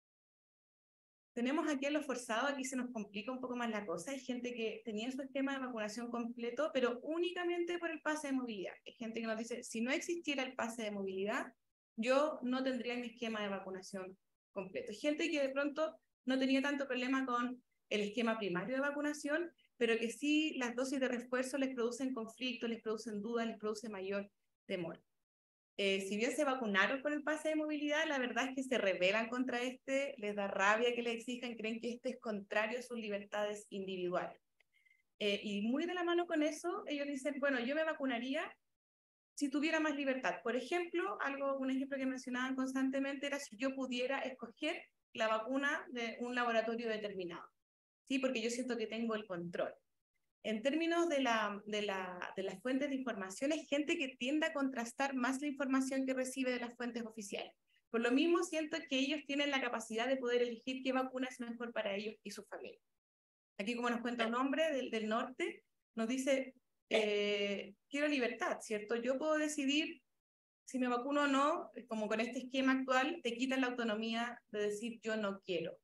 Tenemos aquí a los forzados, aquí se nos complica un poco más la cosa. Hay gente que tenía su esquema de vacunación completo, pero únicamente por el pase de movilidad. Hay gente que nos dice, si no existiera el pase de movilidad, yo no tendría mi esquema de vacunación completo. Hay gente que de pronto no tenía tanto problema con el esquema primario de vacunación, pero que sí las dosis de refuerzo les producen conflicto, les producen dudas, les produce mayor temor. Eh, si bien se vacunaron con el pase de movilidad, la verdad es que se rebelan contra este, les da rabia que le exijan, creen que este es contrario a sus libertades individuales. Eh, y muy de la mano con eso, ellos dicen, bueno, yo me vacunaría si tuviera más libertad. Por ejemplo, algo, un ejemplo que mencionaban constantemente era si yo pudiera escoger la vacuna de un laboratorio determinado, ¿sí? Porque yo siento que tengo el control. En términos de, la, de, la, de las fuentes de información, es gente que tiende a contrastar más la información que recibe de las fuentes oficiales. Por lo mismo, siento que ellos tienen la capacidad de poder elegir qué vacuna es mejor para ellos y su familia. Aquí, como nos cuenta un hombre del, del norte, nos dice, eh, quiero libertad, ¿cierto? Yo puedo decidir si me vacuno o no, como con este esquema actual, te quitan la autonomía de decir yo no quiero.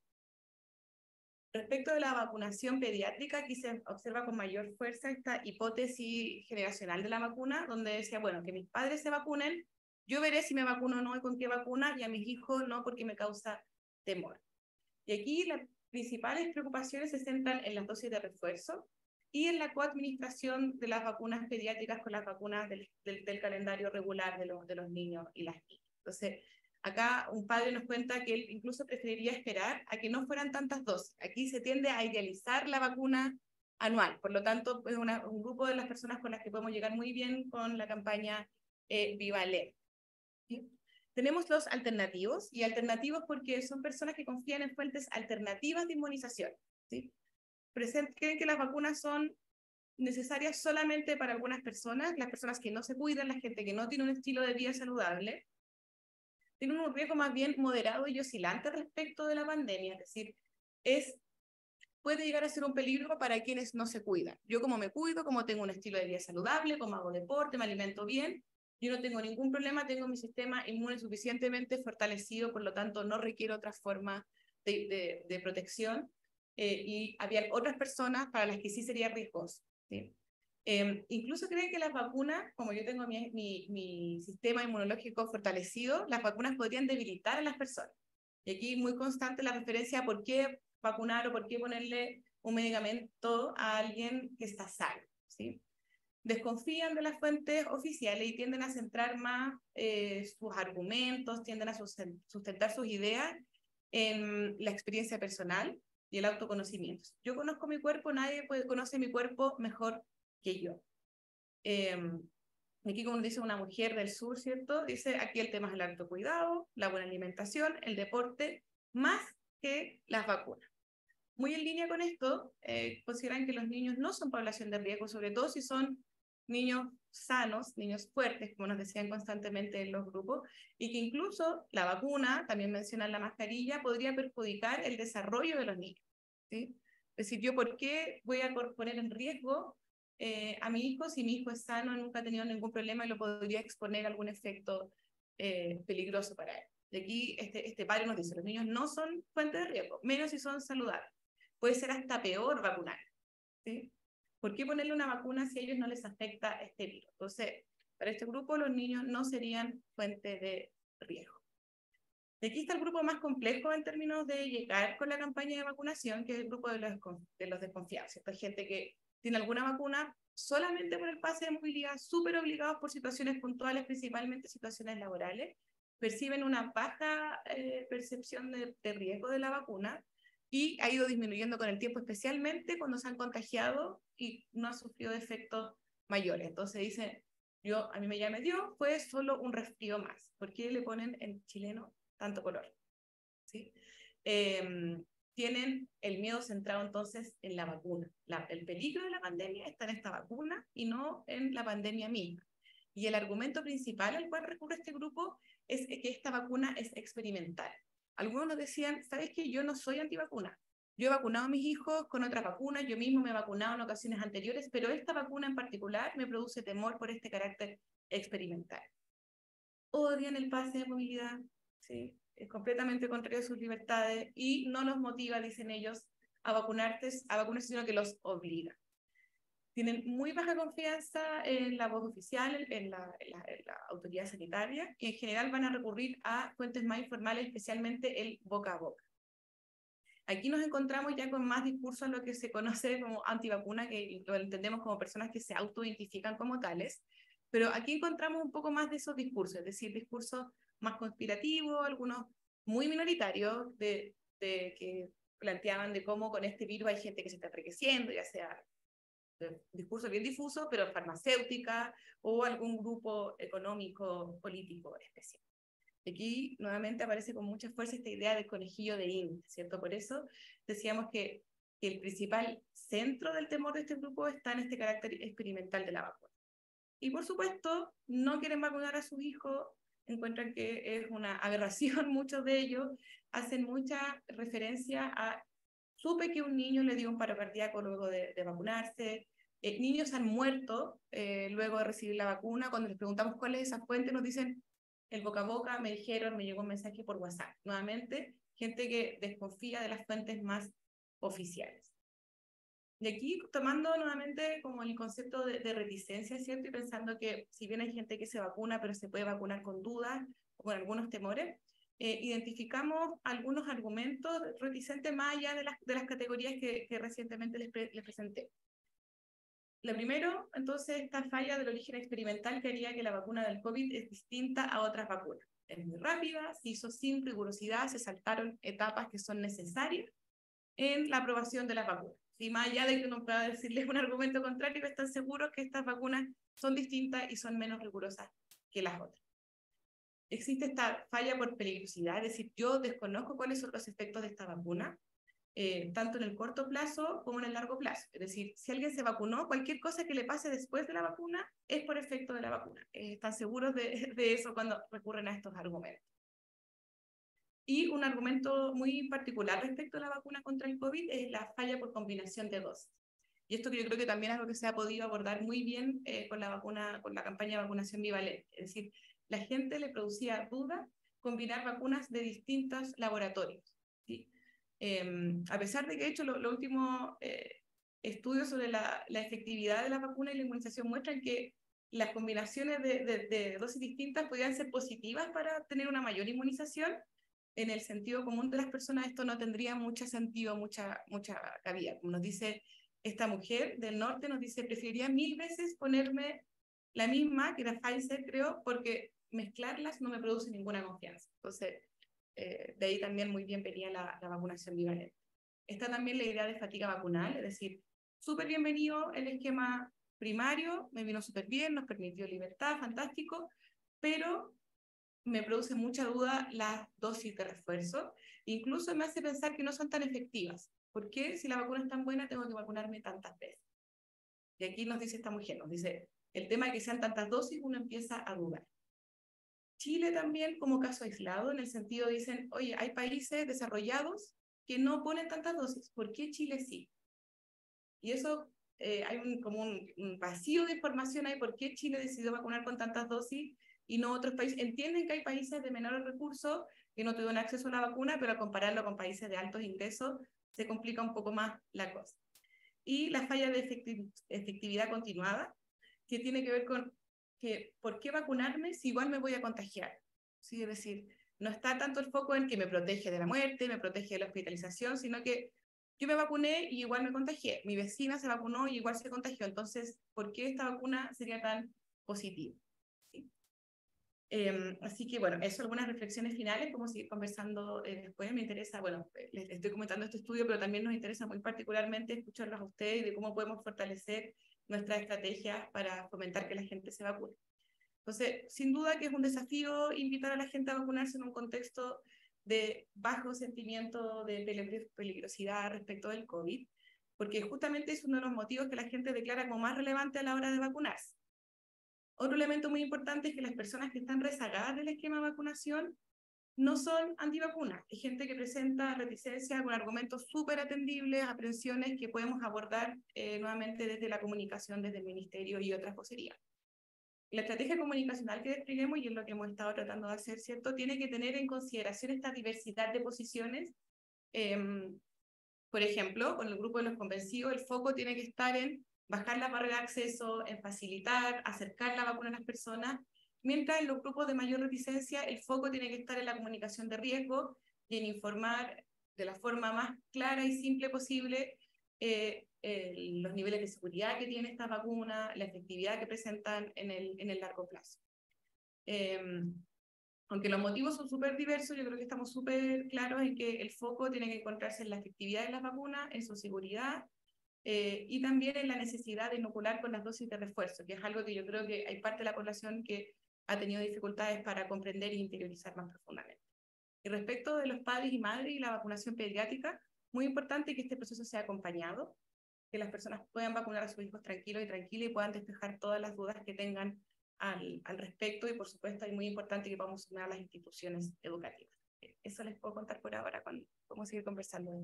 Respecto de la vacunación pediátrica, aquí se observa con mayor fuerza esta hipótesis generacional de la vacuna, donde decía, bueno, que mis padres se vacunen, yo veré si me vacuno o no y con qué vacuna, y a mis hijos no, porque me causa temor. Y aquí las principales preocupaciones se centran en las dosis de refuerzo y en la coadministración de las vacunas pediátricas con las vacunas del, del, del calendario regular de los, de los niños y las niñas. Entonces, acá un padre nos cuenta que él incluso preferiría esperar a que no fueran tantas dosis. Aquí se tiende a idealizar la vacuna anual, por lo tanto es una, un grupo de las personas con las que podemos llegar muy bien con la campaña eh, Viva L E R. ¿Sí? Tenemos los alternativos, y alternativos porque son personas que confían en fuentes alternativas de inmunización, ¿sí? Present, creen que las vacunas son necesarias solamente para algunas personas, las personas que no se cuidan, la gente que no tiene un estilo de vida saludable, tienen un riesgo más bien moderado y oscilante respecto de la pandemia, es decir, es, puede llegar a ser un peligro para quienes no se cuidan. Yo como me cuido, como tengo un estilo de vida saludable, como hago deporte, me alimento bien, yo no tengo ningún problema, tengo mi sistema inmune suficientemente fortalecido, por lo tanto no requiero otra forma de, de, de protección, eh, y había otras personas para las que sí sería riesgoso, ¿sí? Eh, incluso creen que las vacunas, como yo tengo mi, mi, mi sistema inmunológico fortalecido, las vacunas podrían debilitar a las personas. Y aquí muy constante la referencia a por qué vacunar o por qué ponerle un medicamento a alguien que está sano, ¿sí? desconfían de las fuentes oficiales y tienden a centrar más eh, sus argumentos, tienden a sustentar sus ideas en la experiencia personal y el autoconocimiento. Yo conozco mi cuerpo, nadie puede, conoce mi cuerpo mejor que yo. Eh, aquí, como dice una mujer del sur, ¿cierto? Dice, aquí el tema es el autocuidado, la buena alimentación, el deporte, más que las vacunas. Muy en línea con esto, eh, consideran que los niños no son población de riesgo, sobre todo si son niños sanos, niños fuertes, como nos decían constantemente en los grupos, y que incluso la vacuna, también mencionan la mascarilla, podría perjudicar el desarrollo de los niños, ¿sí? Es decir, yo por qué voy a poner en riesgo eh, a mi hijo si mi hijo es sano, nunca ha tenido ningún problema y lo podría exponer a algún efecto eh, peligroso para él. De aquí este, este padre nos dice, los niños no son fuente de riesgo, menos si son saludables. Puede ser hasta peor vacunar, ¿sí? ¿Por qué ponerle una vacuna si a ellos no les afecta este virus? Entonces, para este grupo los niños no serían fuente de riesgo. Y aquí está el grupo más complejo en términos de llegar con la campaña de vacunación, que es el grupo de los, de los desconfiados. Esta gente que tiene alguna vacuna solamente por el pase de movilidad, súper obligados por situaciones puntuales, principalmente situaciones laborales, perciben una baja eh, percepción de, de riesgo de la vacuna, y ha ido disminuyendo con el tiempo, especialmente cuando se han contagiado y no han sufrido efectos mayores. Entonces dice, yo, a mí me ya me dio, fue solo un resfrío más. ¿Por qué le ponen en chileno tanto color? ¿Sí? Eh, tienen el miedo centrado entonces en la vacuna. La, el peligro de la pandemia está en esta vacuna y no en la pandemia misma. Y el argumento principal al cual recurre este grupo es que esta vacuna es experimental. Algunos nos decían, ¿sabes qué? Yo no soy antivacuna. Yo he vacunado a mis hijos con otras vacunas, yo mismo me he vacunado en ocasiones anteriores, pero esta vacuna en particular me produce temor por este carácter experimental. Odian el pase de movilidad, ¿sí? Es completamente contrario a sus libertades y no los motiva, dicen ellos, a vacunarse, a vacunarse, sino que los obliga. Tienen muy baja confianza en la voz oficial, en la, en, la, en la autoridad sanitaria, y en general van a recurrir a fuentes más informales, especialmente el boca a boca. Aquí nos encontramos ya con más discursos, lo que se conoce como antivacuna, que lo entendemos como personas que se autoidentifican como tales, pero aquí encontramos un poco más de esos discursos, es decir, discursos más conspirativos, algunos muy minoritarios, de, de que planteaban de cómo con este virus hay gente que se está enriqueciendo, ya sea discurso bien difuso, pero farmacéutica o algún grupo económico, político especial. Aquí nuevamente aparece con mucha fuerza esta idea del conejillo de Indias, ¿cierto? Por eso decíamos que, que el principal centro del temor de este grupo está en este carácter experimental de la vacuna. Y por supuesto, no quieren vacunar a sus hijos, encuentran que es una aberración, muchos de ellos hacen mucha referencia a, supe que un niño le dio un paro cardíaco luego de, de vacunarse. Eh, niños han muerto eh, luego de recibir la vacuna. Cuando les preguntamos cuál es esa fuente, nos dicen el boca a boca, me dijeron, me llegó un mensaje por WhatsApp. Nuevamente, gente que desconfía de las fuentes más oficiales. Y aquí, tomando nuevamente como el concepto de, de reticencia, ¿cierto? Y pensando que si bien hay gente que se vacuna, pero se puede vacunar con dudas o con algunos temores, eh, identificamos algunos argumentos reticentes más allá de las, de las categorías que, que recientemente les, pre, les presenté. Lo primero, entonces, esta falla del origen experimental que haría que la vacuna del COVID es distinta a otras vacunas. Es muy rápida, se hizo sin rigurosidad, se saltaron etapas que son necesarias en la aprobación de las vacunas. Y más allá de que uno pueda decirles un argumento contrario, están seguros que estas vacunas son distintas y son menos rigurosas que las otras. Existe esta falla por peligrosidad, es decir, yo desconozco cuáles son los efectos de esta vacuna, Eh, tanto en el corto plazo como en el largo plazo. Es decir, si alguien se vacunó, cualquier cosa que le pase después de la vacuna es por efecto de la vacuna. Eh, están seguros de, de eso cuando recurren a estos argumentos. Y un argumento muy particular respecto a la vacuna contra el COVID es la falla por combinación de dosis. Y esto que yo creo que también es algo que se ha podido abordar muy bien eh, con la vacuna, con la campaña de vacunación bivalente. Es decir, la gente le producía duda combinar vacunas de distintos laboratorios, ¿sí? Eh, a pesar de que, de hecho, los lo últimos eh, estudios sobre la, la efectividad de la vacuna y la inmunización muestran que las combinaciones de, de, de dosis distintas podrían ser positivas para tener una mayor inmunización. En el sentido común de las personas esto no tendría mucho sentido, mucha, mucha cabida. Como nos dice esta mujer del norte nos dice, preferiría mil veces ponerme la misma, que era Pfizer, creo, porque mezclarlas no me produce ninguna confianza. Entonces, eh, de ahí también muy bien venía la, la vacunación bivalente. Está también la idea de fatiga vacunal, es decir, súper bienvenido el esquema primario, me vino súper bien, nos permitió libertad, fantástico, pero me produce mucha duda las dosis de refuerzo, incluso me hace pensar que no son tan efectivas. ¿Por qué? Si la vacuna es tan buena, tengo que vacunarme tantas veces. Y aquí nos dice esta mujer, nos dice, el tema de que sean tantas dosis, uno empieza a dudar. Chile también como caso aislado, en el sentido dicen, oye, hay países desarrollados que no ponen tantas dosis, ¿por qué Chile sí? Y eso, eh, hay un, como un, un vacío de información ahí, ¿por qué Chile decidió vacunar con tantas dosis y no otros países? Entienden que hay países de menores recursos que no tuvieron acceso a la vacuna, pero al compararlo con países de altos ingresos, se complica un poco más la cosa. Y la falla de efectiv efectividad continuada, que tiene que ver con que, ¿por qué vacunarme si igual me voy a contagiar? ¿Sí? Es decir, no está tanto el foco en que me protege de la muerte, me protege de la hospitalización, sino que yo me vacuné y igual me contagié. Mi vecina se vacunó y igual se contagió. Entonces, ¿por qué esta vacuna sería tan positiva? ¿Sí? Eh, así que, bueno, eso, algunas reflexiones finales, podemos seguir conversando eh, después. Me interesa, bueno, les estoy comentando este estudio, pero también nos interesa muy particularmente escucharlos a ustedes y de cómo podemos fortalecer nuestras estrategias para fomentar que la gente se vacune. Entonces, sin duda que es un desafío invitar a la gente a vacunarse en un contexto de bajo sentimiento de peligrosidad respecto del COVID, porque justamente es uno de los motivos que la gente declara como más relevante a la hora de vacunarse. Otro elemento muy importante es que las personas que están rezagadas del esquema de vacunación no son antivacunas. Hay gente que presenta reticencia con argumentos súper atendibles, aprensiones que podemos abordar eh, nuevamente desde la comunicación, desde el ministerio y otras vocerías. La estrategia comunicacional que despleguemos, y es lo que hemos estado tratando de hacer, ¿cierto?, tiene que tener en consideración esta diversidad de posiciones. Eh, por ejemplo, con el grupo de los convencidos, el foco tiene que estar en bajar la barrera de acceso, en facilitar, acercar la vacuna a las personas, mientras en los grupos de mayor reticencia el foco tiene que estar en la comunicación de riesgo y en informar de la forma más clara y simple posible eh, eh, los niveles de seguridad que tiene esta vacuna, la efectividad que presentan en el, en el largo plazo. Eh, aunque los motivos son súper diversos, yo creo que estamos súper claros en que el foco tiene que encontrarse en la efectividad de las vacunas, en su seguridad, eh, y también en la necesidad de inocular con las dosis de refuerzo, que es algo que yo creo que hay parte de la población que ha tenido dificultades para comprender e interiorizar más profundamente. Y respecto de los padres y madres y la vacunación pediátrica, muy importante que este proceso sea acompañado, que las personas puedan vacunar a sus hijos tranquilos y tranquilos y puedan despejar todas las dudas que tengan al, al respecto, y por supuesto es muy importante que podamos sumar a las instituciones educativas. Eso les puedo contar por ahora, cuando podemos seguir conversando.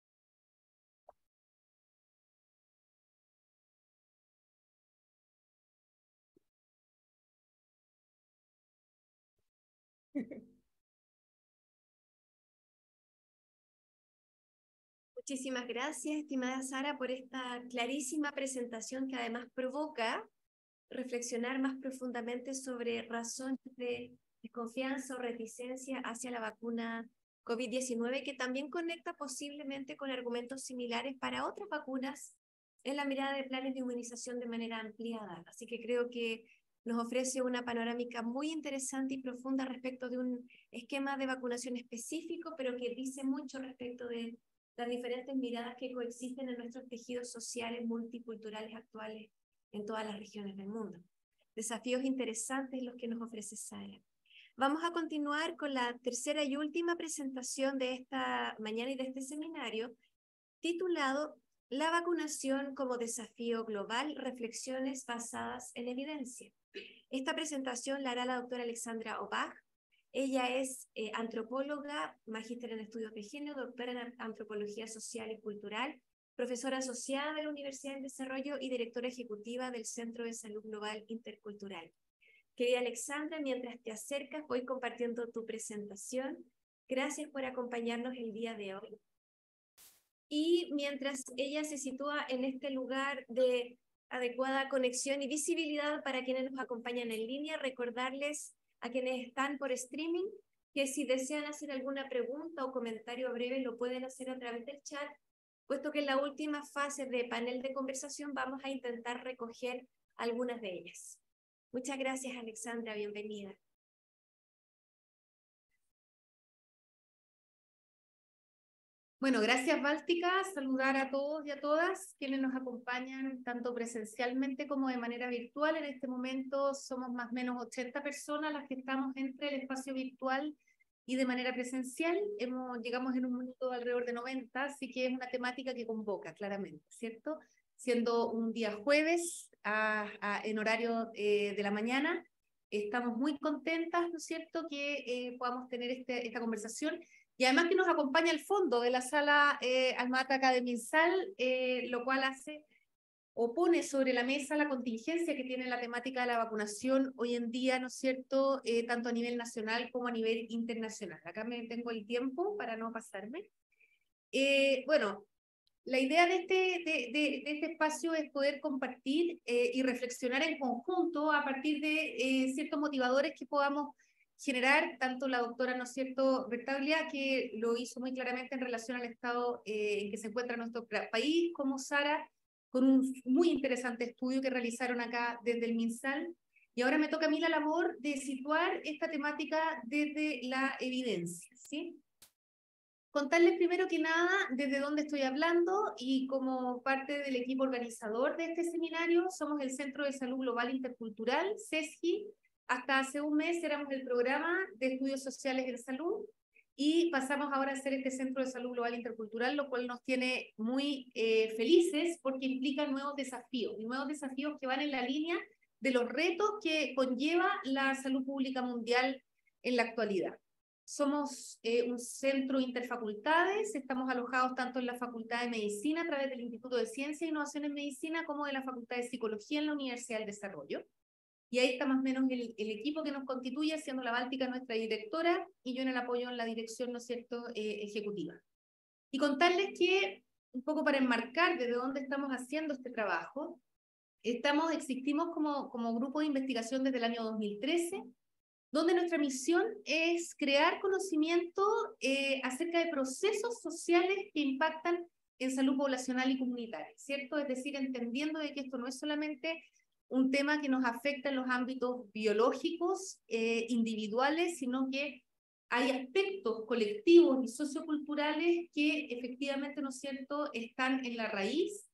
Muchísimas gracias, estimada Sara, por esta clarísima presentación que además provoca reflexionar más profundamente sobre razones de desconfianza o reticencia hacia la vacuna COVID diecinueve, que también conecta posiblemente con argumentos similares para otras vacunas en la mirada de planes de inmunización de manera ampliada. Así que creo que nos ofrece una panorámica muy interesante y profunda respecto de un esquema de vacunación específico, pero que dice mucho respecto de las diferentes miradas que coexisten en nuestros tejidos sociales multiculturales actuales en todas las regiones del mundo. Desafíos interesantes los que nos ofrece Sara. Vamos a continuar con la tercera y última presentación de esta mañana y de este seminario, titulado La vacunación como desafío global, reflexiones basadas en evidencia. Esta presentación la hará la doctora Alexandra Obaj. Ella es eh, antropóloga, magíster en estudios de género, doctora en antropología social y cultural, profesora asociada de la Universidad en Desarrollo y directora ejecutiva del Centro de Salud Global Intercultural. Querida Alexandra, mientras te acercas, voy compartiendo tu presentación. Gracias por acompañarnos el día de hoy. Y mientras ella se sitúa en este lugar de adecuada conexión y visibilidad para quienes nos acompañan en línea, recordarles a quienes están por streaming que si desean hacer alguna pregunta o comentario breve lo pueden hacer a través del chat, puesto que en la última fase de panel de conversación vamos a intentar recoger algunas de ellas. Muchas gracias, Alexandra, bienvenida. Bueno, gracias Báltica, saludar a todos y a todas quienes nos acompañan tanto presencialmente como de manera virtual. En este momento somos más o menos ochenta personas las que estamos entre el espacio virtual y de manera presencial. Hemos, llegamos en un minuto alrededor de noventa, así que es una temática que convoca claramente, ¿cierto? Siendo un día jueves a, a, en horario eh, de la mañana, estamos muy contentas, ¿no es cierto?, que eh, podamos tener este, esta conversación. Y además que nos acompaña el fondo de la sala eh, Alma Ata acá de MinSal, eh, lo cual hace o pone sobre la mesa la contingencia que tiene la temática de la vacunación hoy en día, ¿no es cierto?, eh, tanto a nivel nacional como a nivel internacional. Acá me tengo el tiempo para no pasarme. Eh, bueno, la idea de este, de, de, de este espacio es poder compartir eh, y reflexionar en conjunto a partir de eh, ciertos motivadores que podamos generar, tanto la doctora, ¿no es cierto?, Bertaglia, que lo hizo muy claramente en relación al estado eh, en que se encuentra nuestro país, como Sara, con un muy interesante estudio que realizaron acá desde el MinSal. Y ahora me toca a mí la labor de situar esta temática desde la evidencia, ¿sí? Contarles primero que nada desde dónde estoy hablando, y como parte del equipo organizador de este seminario, somos el Centro de Salud Global Intercultural, C E S G I. Hasta hace un mes éramos el programa de estudios sociales en salud y pasamos ahora a ser este Centro de Salud Global Intercultural, lo cual nos tiene muy eh, felices porque implica nuevos desafíos, y nuevos desafíos que van en la línea de los retos que conlleva la salud pública mundial en la actualidad. Somos eh, un centro interfacultades, estamos alojados tanto en la Facultad de Medicina a través del Instituto de Ciencia e Innovación en Medicina, como de la Facultad de Psicología en la Universidad del Desarrollo. Y ahí está más o menos el, el equipo que nos constituye, siendo la Báltica nuestra directora y yo en el apoyo en la dirección, ¿no es cierto?, eh, ejecutiva. Y contarles que, un poco para enmarcar desde dónde estamos haciendo este trabajo, estamos, existimos como, como grupo de investigación desde el año dos mil trece, donde nuestra misión es crear conocimiento eh, acerca de procesos sociales que impactan en salud poblacional y comunitaria, ¿cierto? Es decir, entendiendo de que esto no es solamente un tema que nos afecta en los ámbitos biológicos, eh, individuales, sino que hay aspectos colectivos y socioculturales que efectivamente, ¿no es cierto?, están en la raíz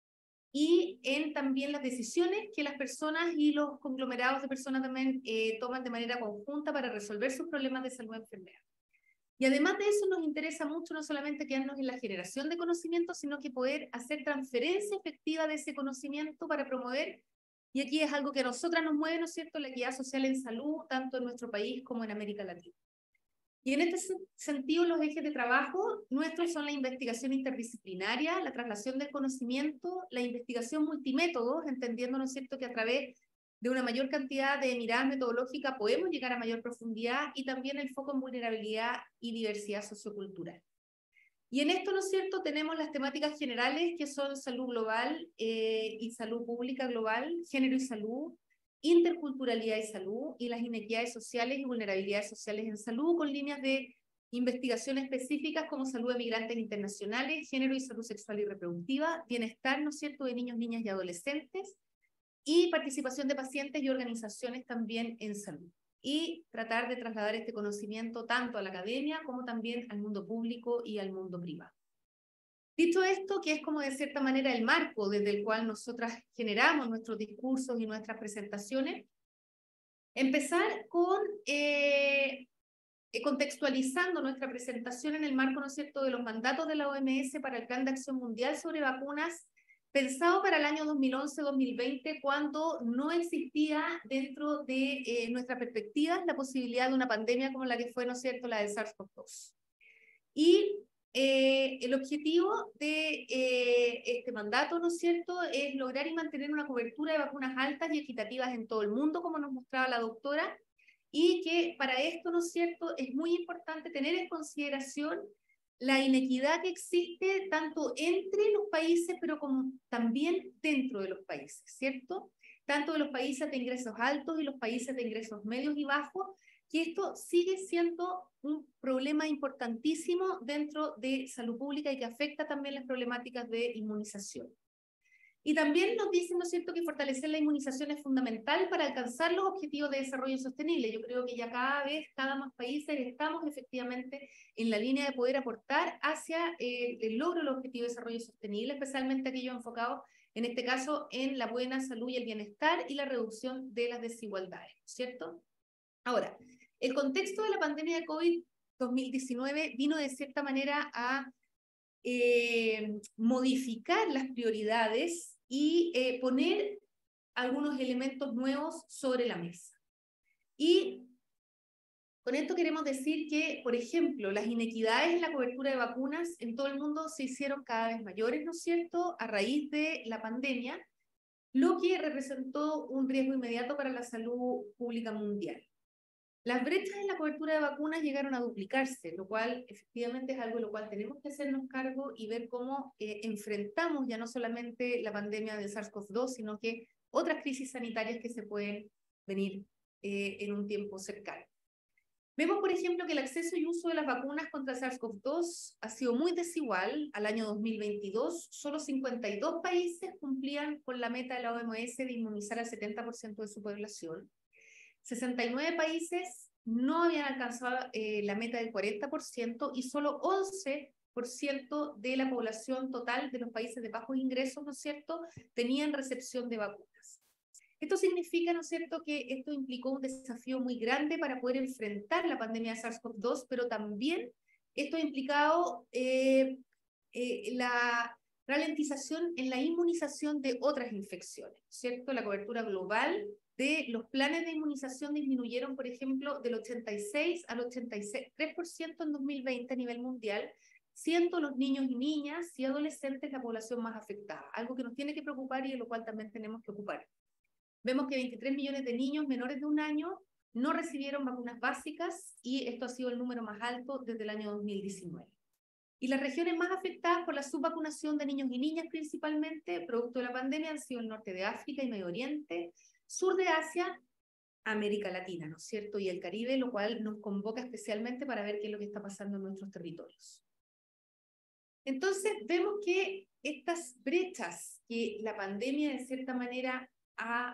y en también las decisiones que las personas y los conglomerados de personas también eh, toman de manera conjunta para resolver sus problemas de salud y enfermedad. Y además de eso nos interesa mucho no solamente quedarnos en la generación de conocimiento, sino que poder hacer transferencia efectiva de ese conocimiento para promover, y aquí es algo que a nosotras nos mueve, ¿no es cierto?, la equidad social en salud, tanto en nuestro país como en América Latina. Y en este sentido, los ejes de trabajo nuestros son la investigación interdisciplinaria, la traslación del conocimiento, la investigación multimétodos, entendiendo, ¿no es cierto?, que a través de una mayor cantidad de miradas metodológicas podemos llegar a mayor profundidad, y también el foco en vulnerabilidad y diversidad sociocultural. Y en esto, ¿no es cierto?, tenemos las temáticas generales que son salud global eh, y salud pública global, género y salud, interculturalidad y salud, y las inequidades sociales y vulnerabilidades sociales en salud, con líneas de investigación específicas como salud de migrantes internacionales, género y salud sexual y reproductiva, bienestar, ¿no es cierto?, de niños, niñas y adolescentes, y participación de pacientes y organizaciones también en salud. Y tratar de trasladar este conocimiento tanto a la academia como también al mundo público y al mundo privado. Dicho esto, que es como de cierta manera el marco desde el cual nosotras generamos nuestros discursos y nuestras presentaciones, empezar con eh, contextualizando nuestra presentación en el marco, ¿no es cierto?, de los mandatos de la O M S para el Plan de Acción Mundial sobre Vacunas, pensado para el año dos mil once dos mil veinte, cuando no existía dentro de eh, nuestra perspectiva la posibilidad de una pandemia como la que fue, ¿no es cierto?, la del SARS CoV dos. Y eh, el objetivo de eh, este mandato, ¿no es cierto?, es lograr y mantener una cobertura de vacunas altas y equitativas en todo el mundo, como nos mostraba la doctora, y que para esto, ¿no es cierto?, es muy importante tener en consideración la inequidad que existe tanto entre los países, pero como también dentro de los países, ¿cierto? Tanto de los países de ingresos altos y los países de ingresos medios y bajos, que esto sigue siendo un problema importantísimo dentro de salud pública y que afecta también las problemáticas de inmunización. Y también nos dicen, ¿no es cierto?, que fortalecer la inmunización es fundamental para alcanzar los objetivos de desarrollo sostenible. Yo creo que ya cada vez, cada más países estamos efectivamente en la línea de poder aportar hacia eh, el logro de los objetivos de desarrollo sostenible, especialmente aquellos enfocados, en este caso, en la buena salud y el bienestar y la reducción de las desigualdades, ¿cierto? Ahora, el contexto de la pandemia de COVID dos mil diecinueve vino de cierta manera a Eh, modificar las prioridades y eh, poner algunos elementos nuevos sobre la mesa. Y con esto queremos decir que, por ejemplo, las inequidades en la cobertura de vacunas en todo el mundo se hicieron cada vez mayores, ¿no es cierto?, a raíz de la pandemia, lo que representó un riesgo inmediato para la salud pública mundial. Las brechas en la cobertura de vacunas llegaron a duplicarse, lo cual efectivamente es algo de lo cual tenemos que hacernos cargo y ver cómo eh, enfrentamos ya no solamente la pandemia del SARS CoV dos, sino que otras crisis sanitarias que se pueden venir eh, en un tiempo cercano. Vemos, por ejemplo, que el acceso y uso de las vacunas contra SARS CoV dos ha sido muy desigual. Al año dos mil veintidós, solo cincuenta y dos países cumplían con la meta de la O M S de inmunizar al setenta por ciento de su población. sesenta y nueve países no habían alcanzado eh, la meta del cuarenta por ciento y solo once por ciento de la población total de los países de bajos ingresos, ¿no es cierto?, tenían recepción de vacunas. Esto significa, ¿no es cierto?, que esto implicó un desafío muy grande para poder enfrentar la pandemia de SARS CoV dos, pero también esto ha implicado eh, eh, la ralentización en la inmunización de otras infecciones, ¿cierto? La cobertura global de los planes de inmunización disminuyeron, por ejemplo, del ochenta y seis al ochenta y tres por ciento en dos mil veinte a nivel mundial, siendo los niños y niñas y adolescentes la población más afectada, algo que nos tiene que preocupar y de lo cual también tenemos que ocupar. Vemos que veintitrés millones de niños menores de un año no recibieron vacunas básicas y esto ha sido el número más alto desde el año dos mil diecinueve. Y las regiones más afectadas por la subvacunación de niños y niñas principalmente, producto de la pandemia, han sido el norte de África y Medio Oriente, sur de Asia, América Latina, ¿no es cierto?, y el Caribe, lo cual nos convoca especialmente para ver qué es lo que está pasando en nuestros territorios. Entonces, vemos que estas brechas que la pandemia de cierta manera ha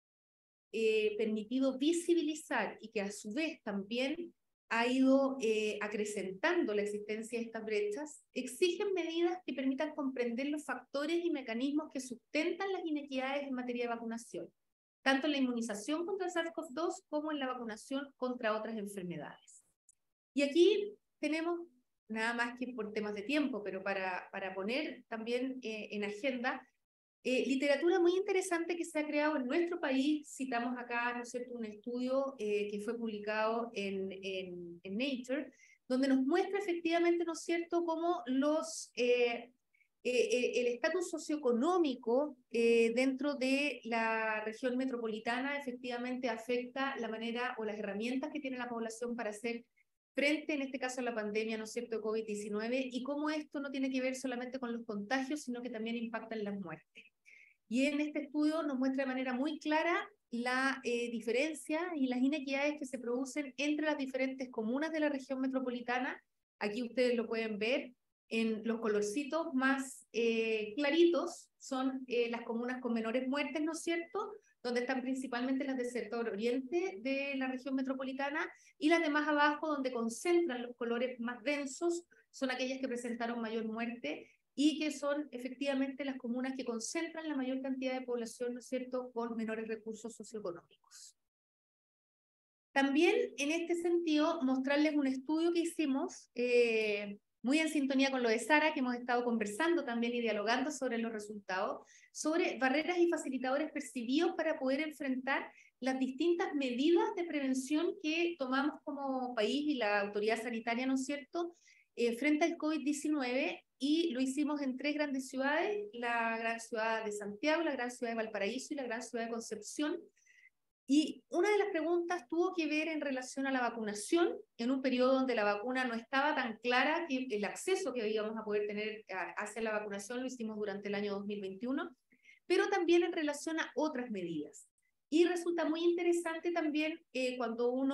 eh, permitido visibilizar y que a su vez también ha ido eh, acrecentando la existencia de estas brechas, exigen medidas que permitan comprender los factores y mecanismos que sustentan las inequidades en materia de vacunación, tanto en la inmunización contra el SARS CoV dos como en la vacunación contra otras enfermedades. Y aquí tenemos, nada más que por temas de tiempo, pero para, para poner también eh, en agenda, Eh, literatura muy interesante que se ha creado en nuestro país. Citamos acá, ¿no es cierto?, un estudio eh, que fue publicado en, en, en Nature, donde nos muestra efectivamente, ¿no es cierto?, cómo los, eh, eh, el estatus socioeconómico eh, dentro de la región metropolitana efectivamente afecta la manera o las herramientas que tiene la población para hacer frente, en este caso, a la pandemia, ¿no es cierto?, de COVID diecinueve, y cómo esto no tiene que ver solamente con los contagios, sino que también impacta en las muertes. Y en este estudio nos muestra de manera muy clara la eh, diferencia y las inequidades que se producen entre las diferentes comunas de la región metropolitana. Aquí ustedes lo pueden ver en los colorcitos más eh, claritos, son eh, las comunas con menores muertes, ¿no es cierto?, donde están principalmente las del sector oriente de la región metropolitana, y las de más abajo, donde concentran los colores más densos, son aquellas que presentaron mayor muerte, y que son efectivamente las comunas que concentran la mayor cantidad de población, ¿no es cierto?, con menores recursos socioeconómicos. También, en este sentido, mostrarles un estudio que hicimos, eh, muy en sintonía con lo de Sara, que hemos estado conversando también y dialogando sobre los resultados, sobre barreras y facilitadores percibidos para poder enfrentar las distintas medidas de prevención que tomamos como país y la autoridad sanitaria, ¿no es cierto?, eh, frente al COVID diecinueve, y lo hicimos en tres grandes ciudades: la gran ciudad de Santiago, la gran ciudad de Valparaíso y la gran ciudad de Concepción. Y una de las preguntas tuvo que ver en relación a la vacunación, en un periodo donde la vacuna no estaba tan clara, que el acceso que íbamos a poder tener hacia la vacunación lo hicimos durante el año dos mil veintiuno, pero también en relación a otras medidas. Y resulta muy interesante también eh, cuando uno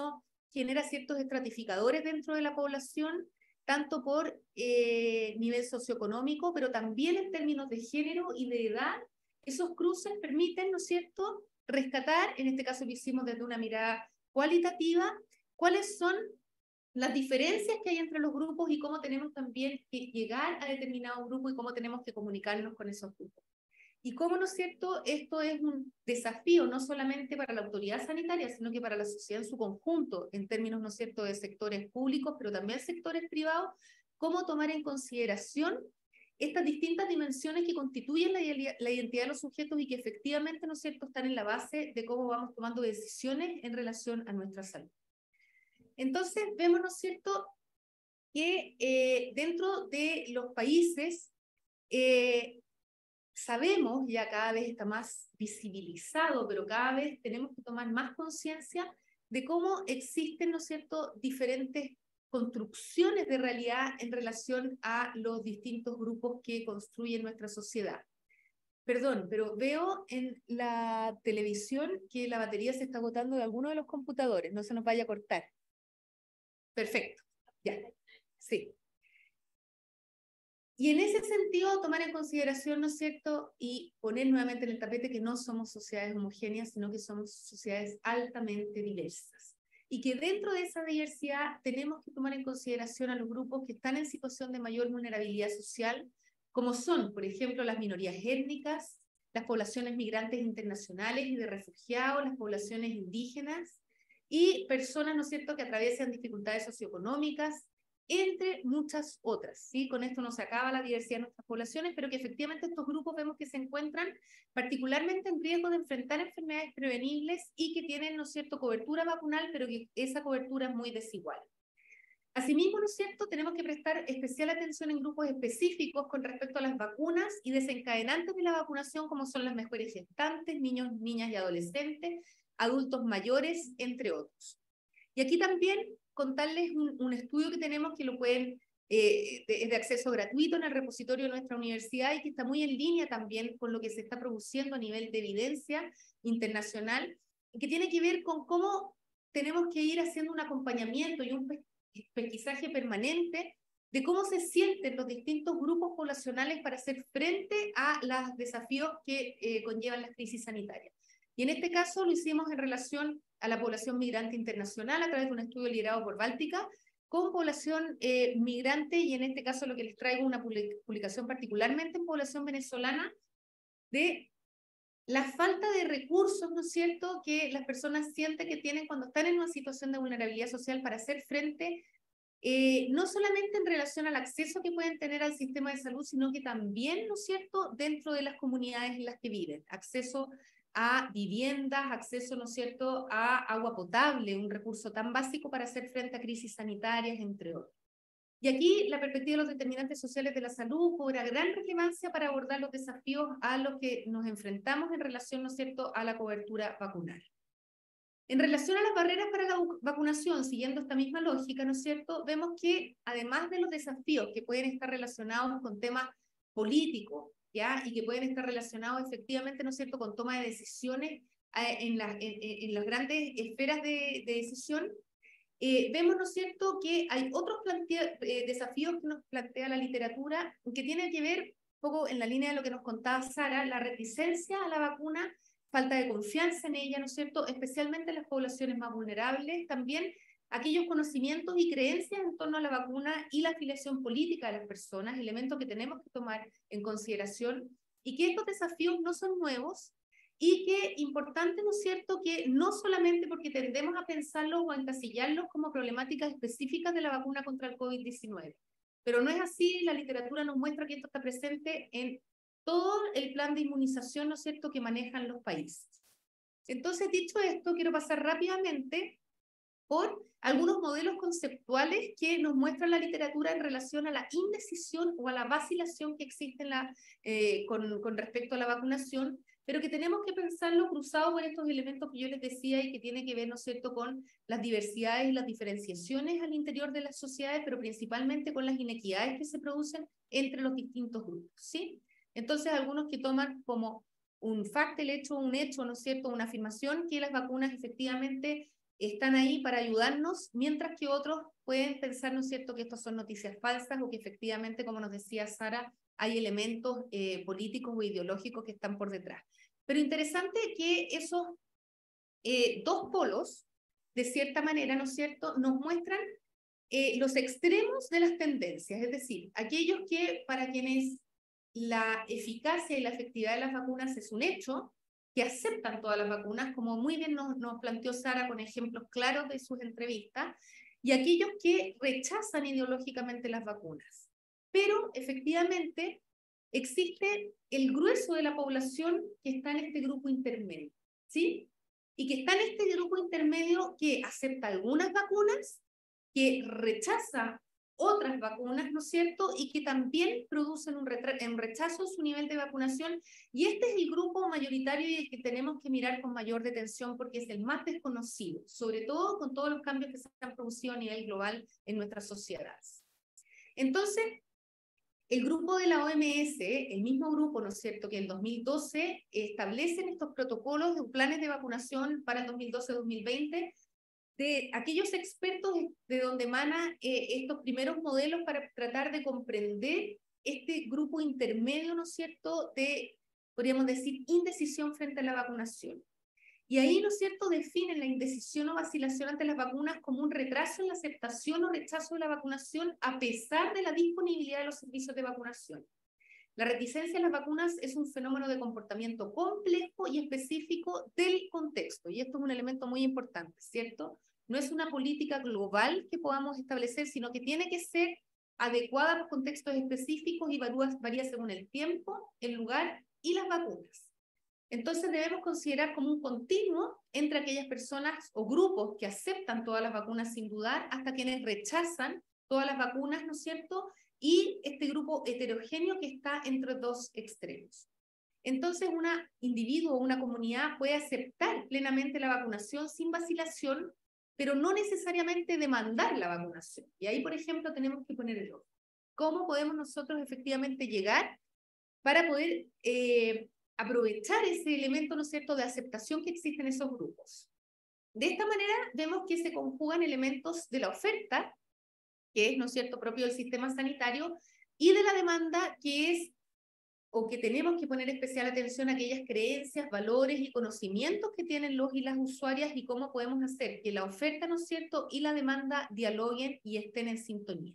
genera ciertos estratificadores dentro de la población, tanto por eh, nivel socioeconómico, pero también en términos de género y de edad. Esos cruces permiten, ¿no es cierto?, rescatar, en este caso lo hicimos desde una mirada cualitativa, cuáles son las diferencias que hay entre los grupos y cómo tenemos también que llegar a determinado grupo y cómo tenemos que comunicarnos con esos grupos. Y cómo, ¿no es cierto?, esto es un desafío no solamente para la autoridad sanitaria, sino que para la sociedad en su conjunto, en términos, ¿no es cierto?, de sectores públicos, pero también sectores privados, cómo tomar en consideración estas distintas dimensiones que constituyen la, la identidad de los sujetos y que efectivamente, ¿no es cierto?, están en la base de cómo vamos tomando decisiones en relación a nuestra salud. Entonces, vemos, ¿no es cierto?, que eh, dentro de los países, eh, sabemos, ya cada vez está más visibilizado, pero cada vez tenemos que tomar más conciencia de cómo existen, ¿no es cierto?, diferentes construcciones de realidad en relación a los distintos grupos que construyen nuestra sociedad. Perdón, pero veo en la televisión que la batería se está agotando de alguno de los computadores, no se nos vaya a cortar. Perfecto, ya, sí. Y en ese sentido, tomar en consideración, ¿no es cierto?, y poner nuevamente en el tapete que no somos sociedades homogéneas, sino que somos sociedades altamente diversas. Y que dentro de esa diversidad tenemos que tomar en consideración a los grupos que están en situación de mayor vulnerabilidad social, como son, por ejemplo, las minorías étnicas, las poblaciones migrantes internacionales y de refugiados, las poblaciones indígenas, y personas, ¿no es cierto?, que atraviesan dificultades socioeconómicas, entre muchas otras, ¿sí? Con esto no se acaba la diversidad de nuestras poblaciones, pero que efectivamente estos grupos vemos que se encuentran particularmente en riesgo de enfrentar enfermedades prevenibles y que tienen, ¿no es cierto?, cobertura vacunal, pero que esa cobertura es muy desigual. Asimismo, ¿no es cierto?, tenemos que prestar especial atención en grupos específicos con respecto a las vacunas y desencadenantes de la vacunación, como son las mujeres gestantes, niños, niñas y adolescentes, adultos mayores, entre otros. Y aquí también contarles un, un estudio que tenemos que lo pueden, eh, de, es de acceso gratuito en el repositorio de nuestra universidad y que está muy en línea también con lo que se está produciendo a nivel de evidencia internacional, y que tiene que ver con cómo tenemos que ir haciendo un acompañamiento y un pesquisaje permanente de cómo se sienten los distintos grupos poblacionales para hacer frente a los desafíos que eh, conllevan las crisis sanitarias. Y en este caso lo hicimos en relación a la población migrante internacional a través de un estudio liderado por Báltica, con población eh, migrante, y en este caso lo que les traigo una publicación particularmente en población venezolana, de la falta de recursos, ¿no es cierto?, que las personas sienten que tienen cuando están en una situación de vulnerabilidad social para hacer frente, eh, no solamente en relación al acceso que pueden tener al sistema de salud, sino que también, ¿no es cierto?, dentro de las comunidades en las que viven, acceso a viviendas, acceso, ¿no es cierto?, a agua potable, un recurso tan básico para hacer frente a crisis sanitarias, entre otros. Y aquí la perspectiva de los determinantes sociales de la salud cobra gran relevancia para abordar los desafíos a los que nos enfrentamos en relación, ¿no es cierto?, a la cobertura vacunal. En relación a las barreras para la vacunación, siguiendo esta misma lógica, ¿no es cierto?, vemos que además de los desafíos que pueden estar relacionados con temas políticos, ¿ya?, y que pueden estar relacionados efectivamente, ¿no es cierto?, con toma de decisiones eh, en, la, en, en las grandes esferas de, de decisión, eh, vemos, ¿no es cierto?, que hay otros plantea, eh, desafíos que nos plantea la literatura que tienen que ver un poco en la línea de lo que nos contaba Sara, la reticencia a la vacuna, falta de confianza en ella, ¿no es cierto?, especialmente en las poblaciones más vulnerables, también aquellos conocimientos y creencias en torno a la vacuna y la afiliación política de las personas, elementos que tenemos que tomar en consideración, y que estos desafíos no son nuevos, y que importante, ¿no es cierto?, que no solamente porque tendemos a pensarlos o a encasillarlos como problemáticas específicas de la vacuna contra el COVID diecinueve, pero no es así, la literatura nos muestra que esto está presente en todo el plan de inmunización, ¿no es cierto?, que manejan los países. Entonces, dicho esto, quiero pasar rápidamente por algunos modelos conceptuales que nos muestra la literatura en relación a la indecisión o a la vacilación que existe en la, eh, con, con respecto a la vacunación, pero que tenemos que pensarlo cruzado con estos elementos que yo les decía y que tiene que ver, ¿no es cierto?, con las diversidades y las diferenciaciones al interior de las sociedades, pero principalmente con las inequidades que se producen entre los distintos grupos, ¿sí? Entonces, algunos que toman como un fact el hecho, un hecho, ¿no es cierto?, una afirmación que las vacunas efectivamente están ahí para ayudarnos, mientras que otros pueden pensar, ¿no es cierto?, que estos son noticias falsas o que efectivamente, como nos decía Sara, hay elementos eh, políticos o ideológicos que están por detrás. Pero interesante que esos eh, dos polos, de cierta manera, ¿no es cierto?, nos muestran eh, los extremos de las tendencias, es decir, aquellos que para quienes la eficacia y la efectividad de las vacunas es un hecho, que aceptan todas las vacunas, como muy bien nos, nos planteó Sara con ejemplos claros de sus entrevistas, y aquellos que rechazan ideológicamente las vacunas. Pero efectivamente existe el grueso de la población que está en este grupo intermedio, ¿sí? Y que está en este grupo intermedio que acepta algunas vacunas, que rechaza otras vacunas, ¿no es cierto? Y que también producen un, un rechazo en su nivel de vacunación. Y este es el grupo mayoritario y el que tenemos que mirar con mayor detención porque es el más desconocido, sobre todo con todos los cambios que se han producido a nivel global en nuestras sociedades. Entonces, el grupo de la O M S, el mismo grupo, ¿no es cierto?, que en dos mil doce establecen estos protocolos de planes de vacunación para el dos mil doce a dos mil veinte, de aquellos expertos de, de donde emanan eh, estos primeros modelos para tratar de comprender este grupo intermedio, ¿no es cierto?, de, podríamos decir, indecisión frente a la vacunación. Y ahí, ¿no es cierto?, definen la indecisión o vacilación ante las vacunas como un retraso en la aceptación o rechazo de la vacunación a pesar de la disponibilidad de los servicios de vacunación. La reticencia a las vacunas es un fenómeno de comportamiento complejo y específico del contexto, y esto es un elemento muy importante, ¿cierto? No es una política global que podamos establecer, sino que tiene que ser adecuada a los contextos específicos y varía, varía según el tiempo, el lugar y las vacunas. Entonces debemos considerar como un continuo entre aquellas personas o grupos que aceptan todas las vacunas sin dudar, hasta quienes rechazan todas las vacunas, ¿no es cierto?, y este grupo heterogéneo que está entre dos extremos. Entonces, un individuo o una comunidad puede aceptar plenamente la vacunación sin vacilación, pero no necesariamente demandar la vacunación. Y ahí, por ejemplo, tenemos que poner el ojo. ¿Cómo podemos nosotros efectivamente llegar para poder eh, aprovechar ese elemento, ¿no es cierto?, de aceptación que existe en esos grupos? De esta manera, vemos que se conjugan elementos de la oferta, que es, ¿no es cierto?, propio del sistema sanitario, y de la demanda, que es, o que tenemos que poner especial atención a aquellas creencias, valores y conocimientos que tienen los y las usuarias y cómo podemos hacer que la oferta, ¿no es cierto?, y la demanda dialoguen y estén en sintonía.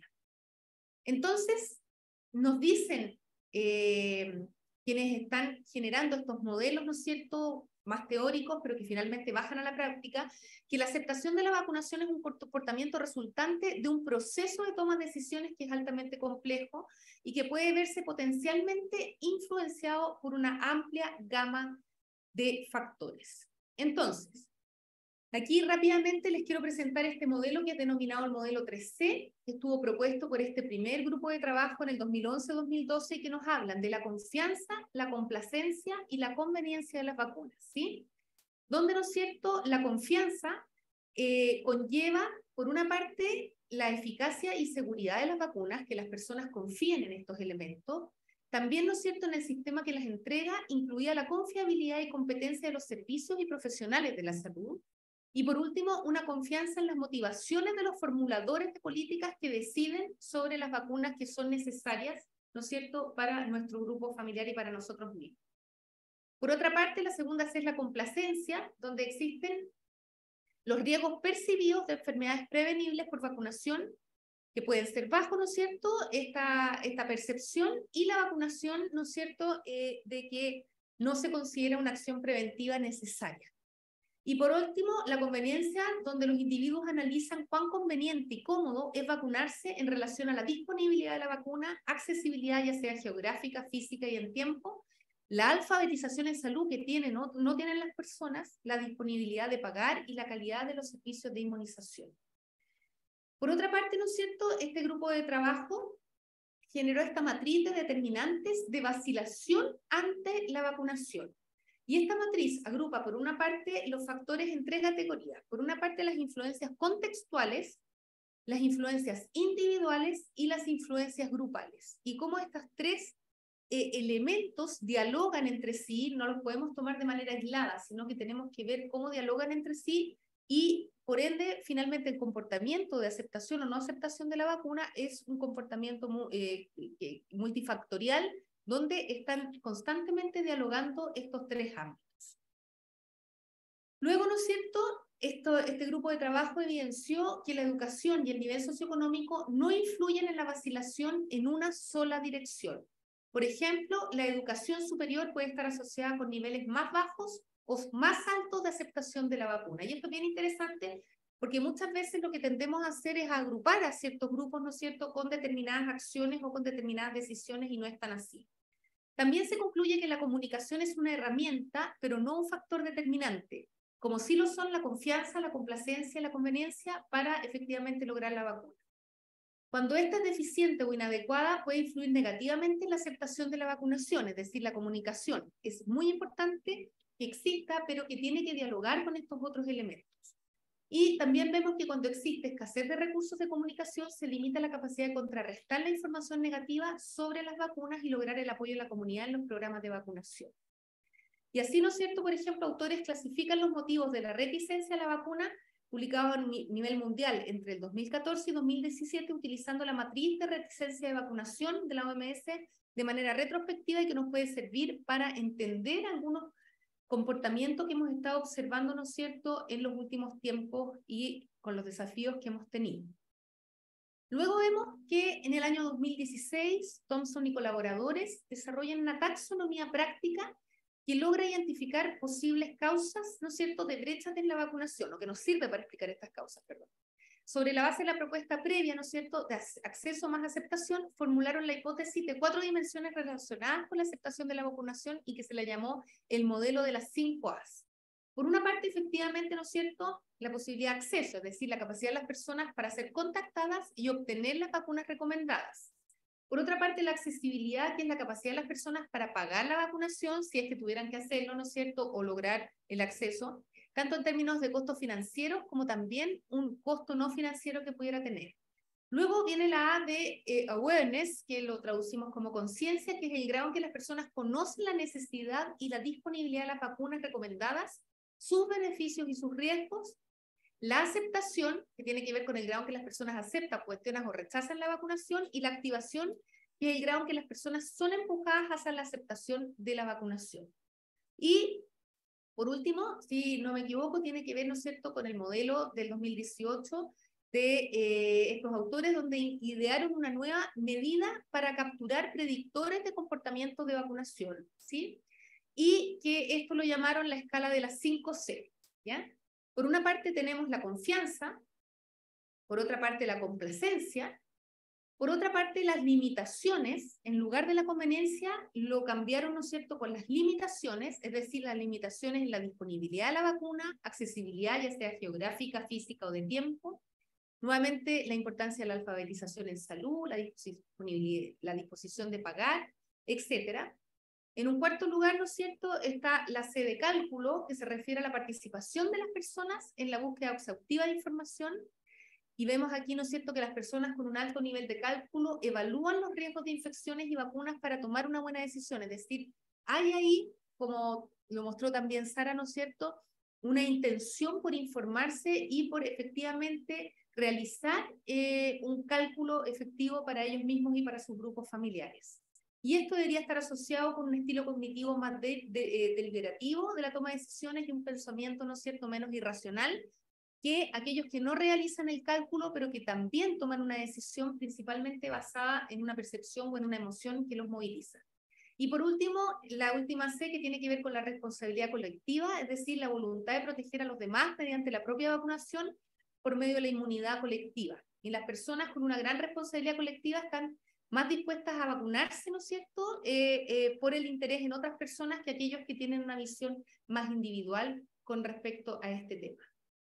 Entonces, nos dicen eh, quienes están generando estos modelos, ¿no es cierto?, más teóricos, pero que finalmente bajan a la práctica, que la aceptación de la vacunación es un comportamiento resultante de un proceso de toma de decisiones que es altamente complejo y que puede verse potencialmente influenciado por una amplia gama de factores. Entonces, aquí rápidamente les quiero presentar este modelo que es denominado el modelo tres C, que estuvo propuesto por este primer grupo de trabajo en el dos mil once a dos mil doce y que nos hablan de la confianza, la complacencia y la conveniencia de las vacunas, ¿sí? Donde, ¿no es cierto?, la confianza eh, conlleva, por una parte, la eficacia y seguridad de las vacunas, que las personas confíen en estos elementos. También, ¿no es cierto?, en el sistema que las entrega, incluida la confiabilidad y competencia de los servicios y profesionales de la salud. Y por último, una confianza en las motivaciones de los formuladores de políticas que deciden sobre las vacunas que son necesarias, ¿no es cierto?, para nuestro grupo familiar y para nosotros mismos. Por otra parte, la segunda es la complacencia, donde existen los riesgos percibidos de enfermedades prevenibles por vacunación, que pueden ser bajos, ¿no es cierto?, esta, esta percepción, y la vacunación, ¿no es cierto?, eh, de que no se considera una acción preventiva necesaria. Y por último, la conveniencia, donde los individuos analizan cuán conveniente y cómodo es vacunarse en relación a la disponibilidad de la vacuna, accesibilidad ya sea geográfica, física y en tiempo, la alfabetización en salud que tienen o no tienen las personas, la disponibilidad de pagar y la calidad de los servicios de inmunización. Por otra parte, ¿no es cierto?, este grupo de trabajo generó esta matriz de determinantes de vacilación ante la vacunación. Y esta matriz agrupa, por una parte, los factores en tres categorías. Por una parte, las influencias contextuales, las influencias individuales y las influencias grupales. Y cómo estas tres eh, elementos dialogan entre sí, no los podemos tomar de manera aislada, sino que tenemos que ver cómo dialogan entre sí y por ende, finalmente el comportamiento de aceptación o no aceptación de la vacuna es un comportamiento eh, multifactorial, donde están constantemente dialogando estos tres ámbitos. Luego, ¿no es cierto?, Esto, este grupo de trabajo evidenció que la educación y el nivel socioeconómico no influyen en la vacilación en una sola dirección. Por ejemplo, la educación superior puede estar asociada con niveles más bajos o más altos de aceptación de la vacuna. Y esto es bien interesante porque muchas veces lo que tendemos a hacer es agrupar a ciertos grupos, ¿no es cierto?, con determinadas acciones o con determinadas decisiones, y no es tan así. También se concluye que la comunicación es una herramienta, pero no un factor determinante, como sí lo son la confianza, la complacencia y la conveniencia para efectivamente lograr la vacuna. Cuando esta es deficiente o inadecuada, puede influir negativamente en la aceptación de la vacunación, es decir, la comunicación. Es muy importante que exista, pero que tiene que dialogar con estos otros elementos. Y también vemos que cuando existe escasez de recursos de comunicación, se limita la capacidad de contrarrestar la información negativa sobre las vacunas y lograr el apoyo de la comunidad en los programas de vacunación. Y así, ¿no es cierto?, por ejemplo, autores clasifican los motivos de la reticencia a la vacuna publicados a nivel mundial entre el dos mil catorce y dos mil diecisiete, utilizando la matriz de reticencia de vacunación de la O M S de manera retrospectiva, y que nos puede servir para entender algunos comportamientos que hemos estado observando, ¿no es cierto?, en los últimos tiempos y con los desafíos que hemos tenido. Luego vemos que en el año dos mil dieciséis, Thompson y colaboradores desarrollan una taxonomía práctica que logra identificar posibles causas, ¿no es cierto?, de brechas en la vacunación, o que nos sirve para explicar estas causas, perdón. Sobre la base de la propuesta previa, ¿no es cierto?, de acceso más aceptación, formularon la hipótesis de cuatro dimensiones relacionadas con la aceptación de la vacunación y que se la llamó el modelo de las cinco A's. Por una parte, efectivamente, ¿no es cierto?, la posibilidad de acceso, es decir, la capacidad de las personas para ser contactadas y obtener las vacunas recomendadas. Por otra parte, la accesibilidad, que es la capacidad de las personas para pagar la vacunación, si es que tuvieran que hacerlo, ¿no es cierto?, o lograr el acceso, tanto en términos de costos financieros como también un costo no financiero que pudiera tener. Luego viene la A de eh, awareness, que lo traducimos como conciencia, que es el grado en que las personas conocen la necesidad y la disponibilidad de las vacunas recomendadas, sus beneficios y sus riesgos. La aceptación, que tiene que ver con el grado en que las personas aceptan, cuestionan o rechazan la vacunación, y la activación, que es el grado en que las personas son empujadas hacia la aceptación de la vacunación. Y, por último, si no me equivoco, tiene que ver, ¿no es cierto?, con el modelo del dos mil dieciocho de eh, estos autores, donde idearon una nueva medida para capturar predictores de comportamiento de vacunación, ¿sí? Y que esto lo llamaron la escala de las cinco C, ¿ya? Por una parte tenemos la confianza, por otra parte la complacencia, por otra parte las limitaciones, en lugar de la conveniencia, lo cambiaron, ¿no es cierto?, con las limitaciones, es decir, las limitaciones en la disponibilidad de la vacuna, accesibilidad, ya sea geográfica, física o de tiempo. Nuevamente, la importancia de la alfabetización en salud, la disponibilidad, la disposición de pagar, etcétera. En un cuarto lugar, ¿no es cierto?, está la C de cálculo, que se refiere a la participación de las personas en la búsqueda exhaustiva de información. Y vemos aquí, ¿no es cierto?, que las personas con un alto nivel de cálculo evalúan los riesgos de infecciones y vacunas para tomar una buena decisión. Es decir, hay ahí, como lo mostró también Sara, ¿no es cierto?, una intención por informarse y por efectivamente realizar eh, un cálculo efectivo para ellos mismos y para sus grupos familiares. Y esto debería estar asociado con un estilo cognitivo más de, de, eh, deliberativo de la toma de decisiones y un pensamiento, ¿no es cierto?, menos irracional que aquellos que no realizan el cálculo, pero que también toman una decisión principalmente basada en una percepción o en una emoción que los moviliza. Y por último, la última C, que tiene que ver con la responsabilidad colectiva, es decir, la voluntad de proteger a los demás mediante la propia vacunación por medio de la inmunidad colectiva. Y las personas con una gran responsabilidad colectiva están más dispuestas a vacunarse, ¿no es cierto?, eh, eh, por el interés en otras personas que aquellos que tienen una visión más individual con respecto a este tema.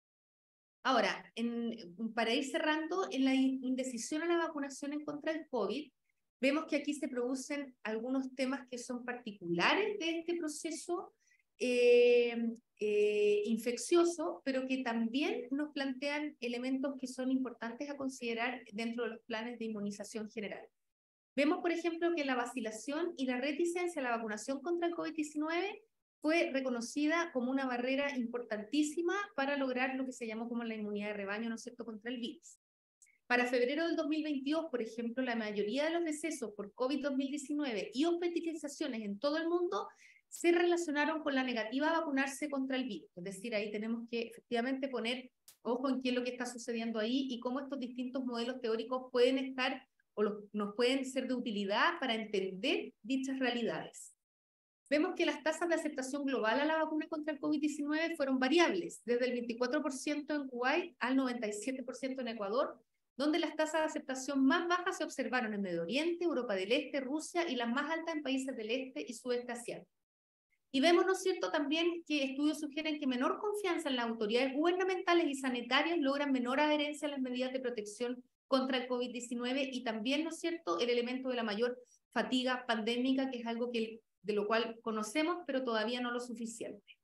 Ahora, en, para ir cerrando, en la indecisión a la vacunación en contra del COVID, vemos que aquí se producen algunos temas que son particulares de este proceso eh, eh, infeccioso, pero que también nos plantean elementos que son importantes a considerar dentro de los planes de inmunización general. Vemos, por ejemplo, que la vacilación y la reticencia a la vacunación contra el COVID diecinueve fue reconocida como una barrera importantísima para lograr lo que se llamó como la inmunidad de rebaño, ¿no es cierto?, contra el virus. Para febrero del dos mil veintidós, por ejemplo, la mayoría de los decesos por COVID dos mil diecinueve y hospitalizaciones en todo el mundo se relacionaron con la negativa a vacunarse contra el virus. Es decir, ahí tenemos que efectivamente poner ojo en qué es lo que está sucediendo ahí y cómo estos distintos modelos teóricos pueden estar o los, nos pueden ser de utilidad para entender dichas realidades. Vemos que las tasas de aceptación global a la vacuna contra el COVID diecinueve fueron variables, desde el veinticuatro por ciento en Kuwait al noventa y siete por ciento en Ecuador, donde las tasas de aceptación más bajas se observaron en Medio Oriente, Europa del Este, Rusia y las más altas en países del Este y Sudeste Asiático. Y vemos, ¿no es cierto?, también que estudios sugieren que menor confianza en las autoridades gubernamentales y sanitarias logran menor adherencia a las medidas de protección contra el COVID diecinueve y también, ¿no es cierto?, el elemento de la mayor fatiga pandémica, que es algo que, de lo cual conocemos, pero todavía no lo suficiente.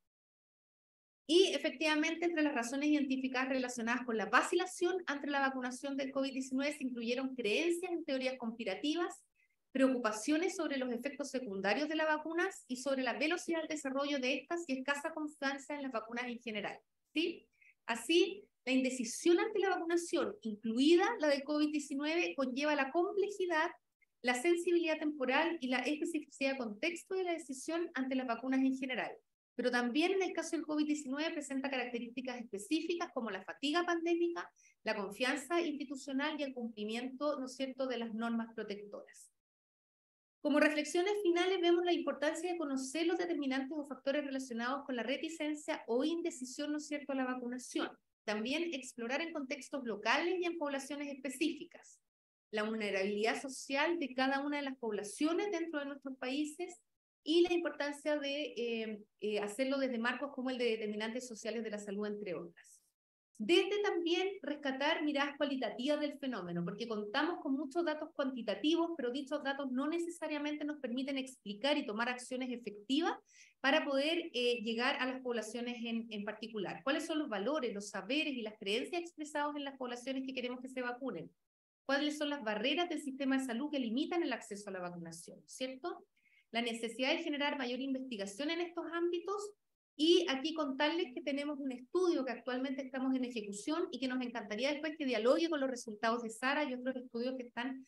Y efectivamente, entre las razones identificadas relacionadas con la vacilación ante la vacunación del COVID diecinueve se incluyeron creencias en teorías conspirativas, preocupaciones sobre los efectos secundarios de las vacunas y sobre la velocidad del desarrollo de estas y escasa confianza en las vacunas en general, ¿sí? Así, la indecisión ante la vacunación, incluida la de COVID diecinueve, conlleva la complejidad, la sensibilidad temporal y la especificidad de contexto de la decisión ante las vacunas en general. Pero también en el caso del COVID diecinueve presenta características específicas como la fatiga pandémica, la confianza institucional y el cumplimiento, ¿no es cierto?, de las normas protectoras. Como reflexiones finales vemos la importancia de conocer los determinantes o factores relacionados con la reticencia o indecisión, ¿no es cierto?, a la vacunación. También explorar en contextos locales y en poblaciones específicas. La vulnerabilidad social de cada una de las poblaciones dentro de nuestros países y la importancia de eh, eh, hacerlo desde marcos como el de determinantes sociales de la salud, entre otras. Desde también rescatar miradas cualitativas del fenómeno, porque contamos con muchos datos cuantitativos, pero dichos datos no necesariamente nos permiten explicar y tomar acciones efectivas para poder eh, llegar a las poblaciones en, en particular. ¿Cuáles son los valores, los saberes y las creencias expresados en las poblaciones que queremos que se vacunen? ¿Cuáles son las barreras del sistema de salud que limitan el acceso a la vacunación? ¿Cierto? La necesidad de generar mayor investigación en estos ámbitos. Y aquí contarles que tenemos un estudio que actualmente estamos en ejecución y que nos encantaría después que dialogue con los resultados de SARA y otros estudios que están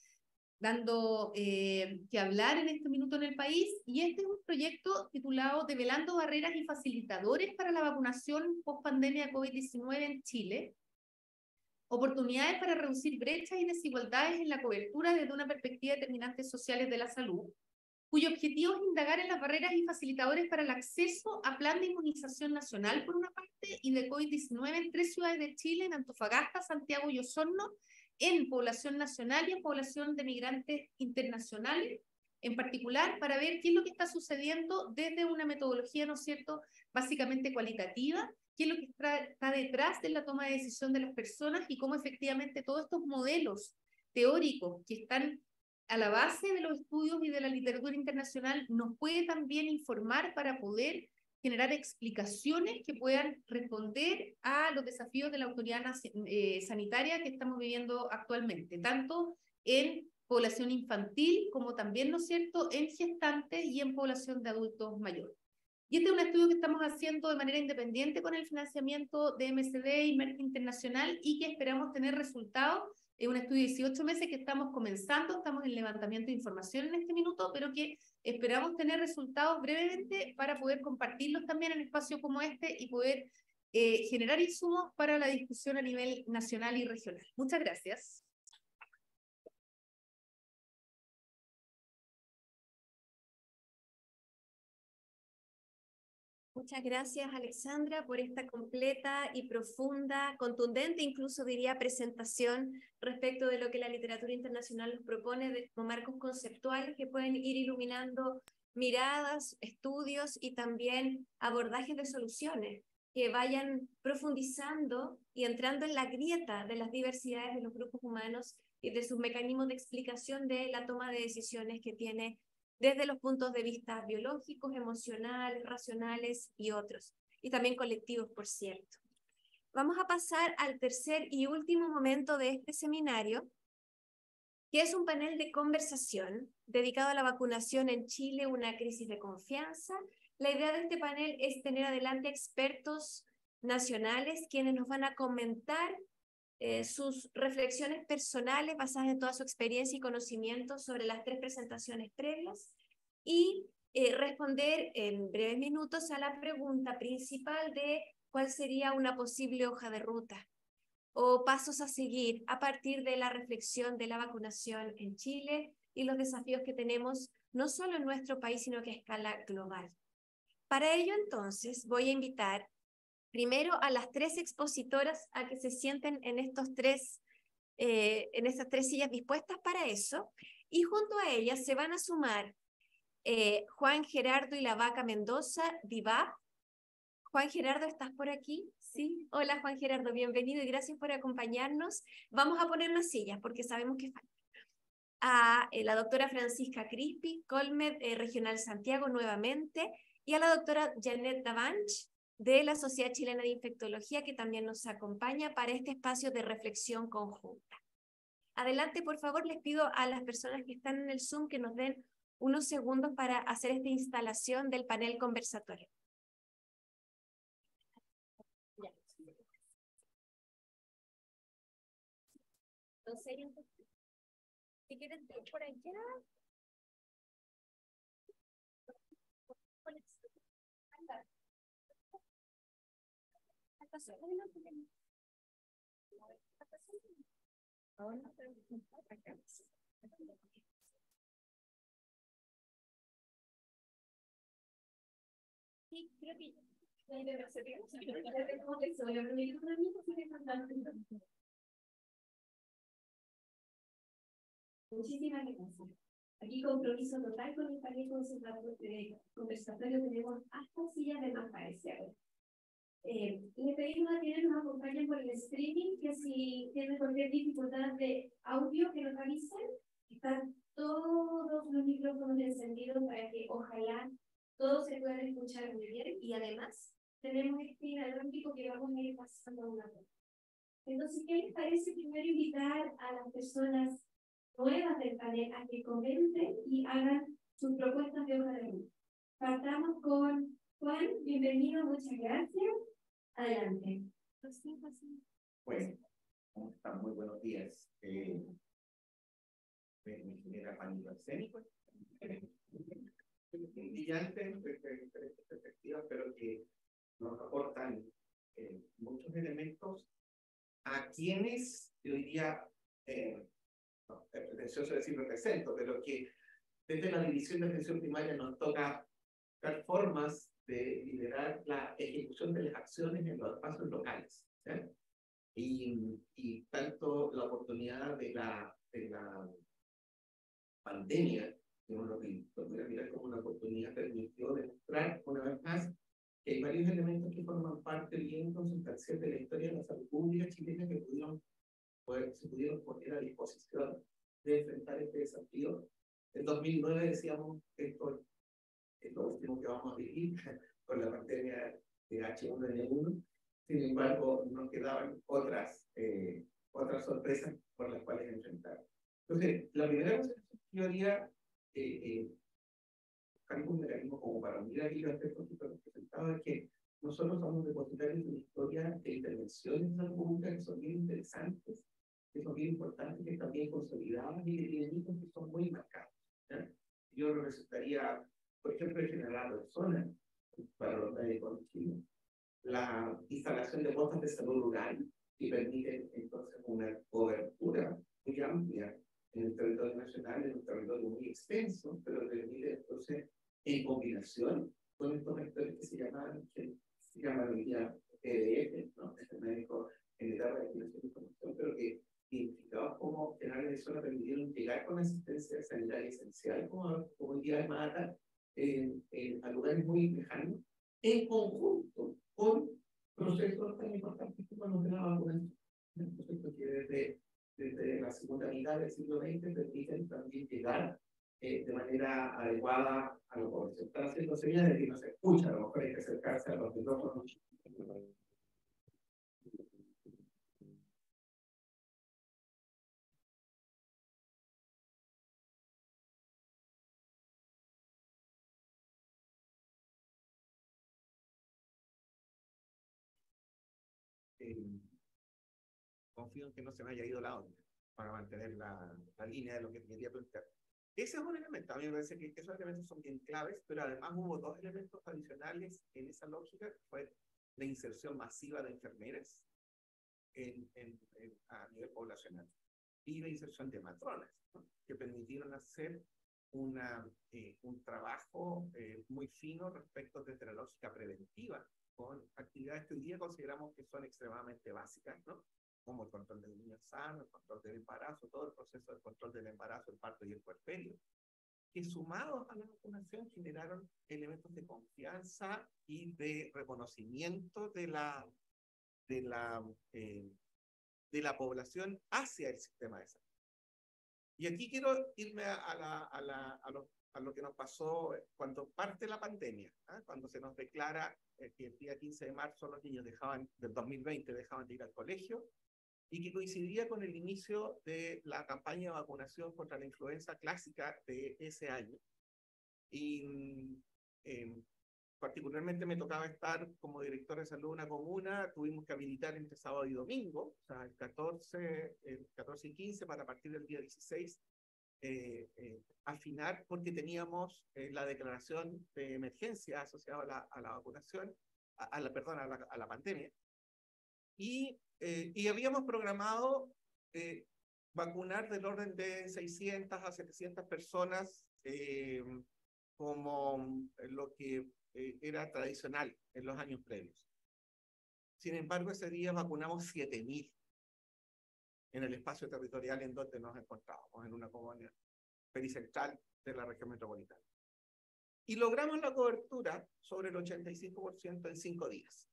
dando eh, que hablar en este minuto en el país. Y este es un proyecto titulado Develando barreras y facilitadores para la vacunación post-pandemia de COVID diecinueve en Chile. Oportunidades para reducir brechas y desigualdades en la cobertura desde una perspectiva de determinantes sociales de la salud, cuyo objetivo es indagar en las barreras y facilitadores para el acceso a plan de inmunización nacional, por una parte, y de COVID diecinueve en tres ciudades de Chile, en Antofagasta, Santiago y Osorno, en población nacional y en población de migrantes internacionales, en particular, para ver qué es lo que está sucediendo desde una metodología, ¿no es cierto?, básicamente cualitativa, qué es lo que está, está detrás de la toma de decisión de las personas y cómo efectivamente todos estos modelos teóricos que están a la base de los estudios y de la literatura internacional nos puede también informar para poder generar explicaciones que puedan responder a los desafíos de la autoridad eh, sanitaria que estamos viviendo actualmente, tanto en población infantil como también, ¿no es cierto?, en gestantes y en población de adultos mayores. Y este es un estudio que estamos haciendo de manera independiente con el financiamiento de M S D y Merck Internacional y que esperamos tener resultados. Es un estudio de dieciocho meses que estamos comenzando, estamos en levantamiento de información en este minuto, pero que esperamos tener resultados brevemente para poder compartirlos también en espacios como este y poder eh, generar insumos para la discusión a nivel nacional y regional. Muchas gracias. Muchas gracias, Alexandra, por esta completa y profunda, contundente, incluso diría, presentación respecto de lo que la literatura internacional nos propone de, como marcos conceptuales que pueden ir iluminando miradas, estudios y también abordajes de soluciones que vayan profundizando y entrando en la grieta de las diversidades de los grupos humanos y de sus mecanismos de explicación de la toma de decisiones que tiene desde los puntos de vista biológicos, emocionales, racionales y otros, y también colectivos, por cierto. Vamos a pasar al tercer y último momento de este seminario, que es un panel de conversación dedicado a la vacunación en Chile, una crisis de confianza, La idea de este panel es tener adelante expertos nacionales quienes nos van a comentar eh, sus reflexiones personales basadas en toda su experiencia y conocimiento sobre las tres presentaciones previas y eh, responder en breves minutos a la pregunta principal de cuál sería una posible hoja de ruta o pasos a seguir a partir de la reflexión de la vacunación en Chile y los desafíos que tenemos no solo en nuestro país, sino que a escala global. Para ello, entonces, voy a invitar primero a las tres expositoras a que se sienten en, estos tres, eh, en estas tres sillas dispuestas para eso, y junto a ellas se van a sumar eh, Juan Gerardo y la Vaca Mendoza, D I V A P. Juan Gerardo, ¿estás por aquí? Sí. Hola, Juan Gerardo, bienvenido y gracias por acompañarnos. Vamos a poner las sillas porque sabemos que falta. A eh, la doctora Francisca Crispi, Colmed eh, Regional Santiago nuevamente, y a la doctora Janet Davanch, de la Sociedad Chilena de Infectología, que también nos acompaña para este espacio de reflexión conjunta. Adelante, por favor, les pido a las personas que están en el Zoom que nos den unos segundos para hacer esta instalación del panel conversatorio. Entonces, si quieres ir por allá. Sí, creo que muchísimas gracias. Aquí compromiso total con el panel conversatorio, tenemos hasta sillas de más parece ahora. Eh, le pedimos a quienes nos acompañen por el streaming que si tienen cualquier dificultad de audio que nos avisen. Están todos los micrófonos encendidos para que ojalá todos se puedan escuchar muy bien y además tenemos este inalámbrico que vamos a ir pasando a una vez. Entonces, ¿qué les parece primero invitar a las personas nuevas del panel a que comenten y hagan sus propuestas de hoja de ruta? Partamos con Juan, bienvenido, muchas gracias. Adelante. Bueno, ¿cómo están? Muy buenos días. Eh, me, me genera pánico escénico. Brillante desde diferentes perspectivas, pero que nos aportan eh, muchos elementos a quienes, yo diría, eh, no, es pretencioso decir represento, pero que desde la división de atención primaria nos toca dar formas de liderar la ejecución de las acciones en los espacios locales. ¿Sí? Y, y tanto la oportunidad de la, de la pandemia, que uno lo puede mirar como una oportunidad, permitió demostrar una vez más que hay varios elementos que forman parte bien consustancial de la historia de la salud pública chilena que pudieron, poder, se pudieron poner a disposición de enfrentar este desafío. En dos mil nueve decíamos que esto es lo último que vamos a vivir con la pandemia de H uno N uno. Sin embargo, nos quedaban otras, eh, otras sorpresas por las cuales enfrentar. Entonces, la primera cosa que yo haría, eh, eh, buscar un mecanismo como para unir aquí los aspectos que fueron presentados, es que nosotros somos depositarios de una historia de intervenciones en salud pública que son bien interesantes, que son bien importantes, que están bien consolidadas y que tienen hitos que son muy marcados. ¿Ya? Yo lo resultaría, por ejemplo, en generar personas para los médicos de Chile, la instalación de postas de salud rural que permiten entonces una cobertura muy amplia en el territorio nacional, en un territorio muy extenso, pero permite entonces en combinación con estos actores que se llaman, que se llaman hoy día E D F, ¿no? Este médico en etapa de financiación de información, pero que identificados como generales de zona permitieron llegar con asistencia sanitaria esencial, como, como hoy día es Mata, en, en, a lugares muy lejanos, en conjunto con procesos tan importantes como los de la vacunación, procesos que desde, desde la segunda mitad del siglo veinte permiten también llegar eh, de manera adecuada a la población. Están haciendo señales de que no se escucha, a lo mejor hay que acercarse a los micrófonos. eh, confío en que no se me haya ido la onda para mantener la, la línea de lo que quería plantear. Ese es un elemento, a mí me parece que esos elementos son bien claves, pero además hubo dos elementos adicionales en esa lógica, que fue la inserción masiva de enfermeras en, en, en, a nivel poblacional y la inserción de matronas, ¿no? Que permitieron hacer una, eh, un trabajo eh, muy fino respecto desde la lógica preventiva, con actividades que hoy día consideramos que son extremadamente básicas, ¿no? Como el control del niño sano, el control del embarazo, todo el proceso de control del embarazo, el parto y el puerperio, que sumados a la vacunación generaron elementos de confianza y de reconocimiento de la, de la, eh, de la población hacia el sistema de salud. Y aquí quiero irme a, a, la, a, la, a, lo, a lo que nos pasó cuando parte la pandemia, ¿eh? Cuando se nos declara eh, que el día quince de marzo los niños dejaban, del dos mil veinte dejaban de ir al colegio, y que coincidía con el inicio de la campaña de vacunación contra la influenza clásica de ese año. Y eh, particularmente me tocaba estar como director de salud de una comuna, tuvimos que habilitar entre sábado y domingo, o sea, el catorce, el catorce y quince para partir del día dieciséis, eh, eh, afinar, porque teníamos eh, la declaración de emergencia asociada a la, a la vacunación, a, a la, perdón, a la, a la pandemia. Y, eh, y habíamos programado eh, vacunar del orden de seiscientas a setecientas personas eh, como lo que eh, era tradicional en los años previos. Sin embargo, ese día vacunamos siete mil en el espacio territorial en donde nos encontrábamos, en una comunidad pericentral de la región metropolitana. Y logramos la cobertura sobre el ochenta y cinco por ciento en cinco días.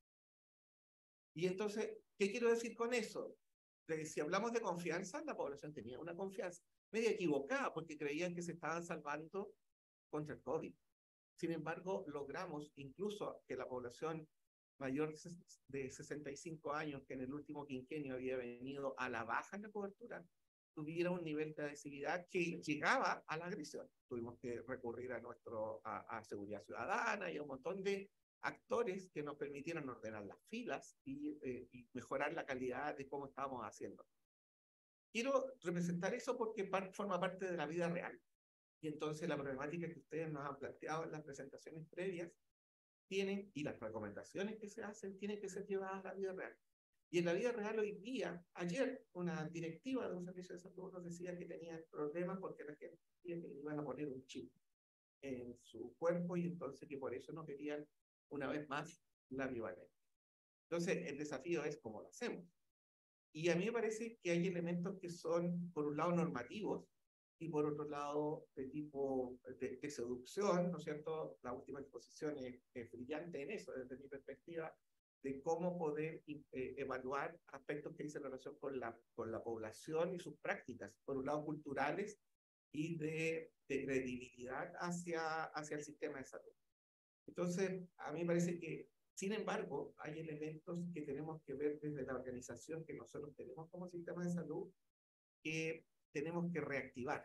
Y entonces, ¿qué quiero decir con eso? De, si hablamos de confianza, la población tenía una confianza media equivocada porque creían que se estaban salvando contra el COVID. Sin embargo, logramos incluso que la población mayor de sesenta y cinco años, que en el último quinquenio había venido a la baja en la cobertura, tuviera un nivel de adhesividad que llegaba a la agresión. Tuvimos que recurrir a, nuestro, a, a seguridad ciudadana y a un montón de actores que nos permitieran ordenar las filas y, eh, y mejorar la calidad de cómo estábamos haciendo. Quiero representar eso porque par, forma parte de la vida real. Y entonces la problemática que ustedes nos han planteado en las presentaciones previas tienen, y las recomendaciones que se hacen tienen que ser llevadas a la vida real. Y en la vida real hoy día, ayer, una directiva de un servicio de salud nos decía que tenían problemas porque la gente decía que le iban a poner un chip en su cuerpo y entonces que por eso no querían, una vez más, la bivalente. Entonces, el desafío es cómo lo hacemos. Y a mí me parece que hay elementos que son, por un lado, normativos y por otro lado, de tipo de, de seducción, ¿no es cierto? La última exposición es, es brillante en eso, desde mi perspectiva, de cómo poder eh, evaluar aspectos que dicen relación con la, con la población y sus prácticas, por un lado culturales y de, de credibilidad hacia, hacia el sistema de salud. Entonces, a mí me parece que, sin embargo, hay elementos que tenemos que ver desde la organización que nosotros tenemos como sistema de salud que tenemos que reactivar.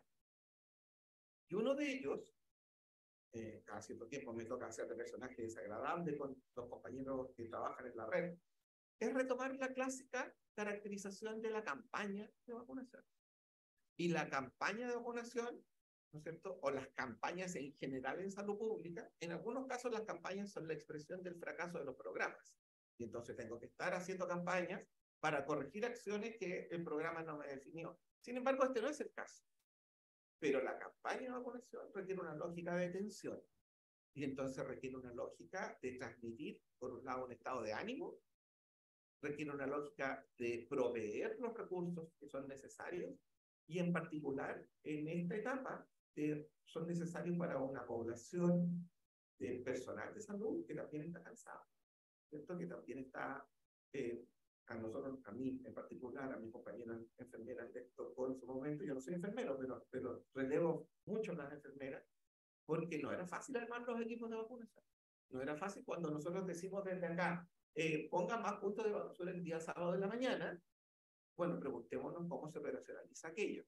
Y uno de ellos, eh, cada cierto tiempo me toca hacer de personaje desagradable con los compañeros que trabajan en la red, es retomar la clásica caracterización de la campaña de vacunación. Y la campaña de vacunación, ¿no es cierto? O las campañas en general en salud pública, en algunos casos las campañas son la expresión del fracaso de los programas. Y entonces tengo que estar haciendo campañas para corregir acciones que el programa no me definió. Sin embargo, este no es el caso. Pero la campaña de vacunación requiere una lógica de atención. Y entonces requiere una lógica de transmitir, por un lado, un estado de ánimo, requiere una lógica de proveer los recursos que son necesarios, y en particular, en esta etapa, eh, son necesarios para una población de personal de salud que también está cansada, ¿cierto? Que también está, eh, a nosotros, a mí en particular, a mi compañera enfermera le tocó en su momento, yo no soy enfermero, pero, pero relevo mucho a las enfermeras, porque no era fácil armar los equipos de vacunación. No era fácil cuando nosotros decimos desde acá, eh, pongan más puntos de vacunación el día sábado de la mañana. Bueno, preguntémonos cómo se operacionaliza aquello.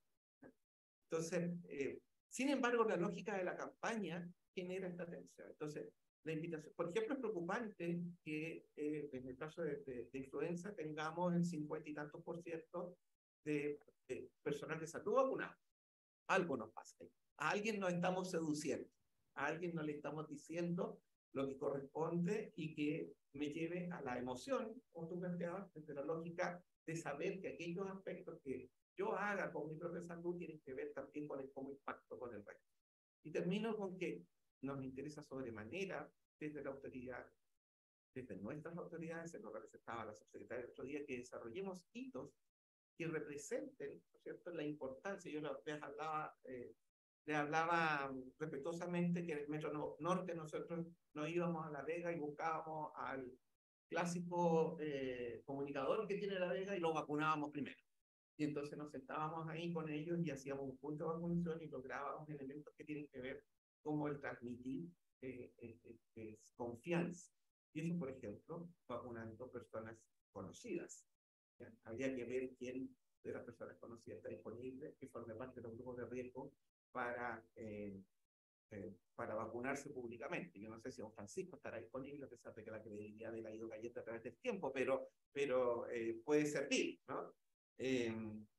Entonces, eh, sin embargo, la lógica de la campaña genera esta tensión. Entonces, la invitación, por ejemplo, es preocupante que eh, en el caso de, de, de influenza tengamos el cincuenta y tantos por ciento de, de personal de salud vacunado. Algo nos pasa ahí. A alguien nos estamos seduciendo, a alguien no le estamos diciendo lo que corresponde y que me lleve a la emoción, como tú planteabas, desde la lógica de saber que aquellos aspectos que yo haga con mi propia salud tienen que ver también con el cómo impacto con el resto. Y termino con que nos interesa sobremanera desde la autoridad, desde nuestras autoridades, se lo representaba la subsecretaria el otro día, que desarrollemos hitos que representen, ¿no es cierto?, la importancia. Yo les hablaba, eh, les hablaba respetuosamente que en el Metro Norte nosotros nos íbamos a La Vega y buscábamos al clásico eh, comunicador que tiene La Vega y lo vacunábamos primero. Y entonces nos sentábamos ahí con ellos y hacíamos un punto de vacunación y lográbamos elementos que tienen que ver como el transmitir eh, eh, eh, confianza. Y eso, por ejemplo, vacunando personas conocidas. ¿Ya? Habría que ver quién de las personas conocidas está disponible, que forme parte de los grupos de riesgo para, eh, eh, para vacunarse públicamente. Yo no sé si don Francisco estará disponible, a pesar de que la credibilidad de él ha ido cayendo a través del tiempo, pero, pero eh, puede servir, ¿no? Eh,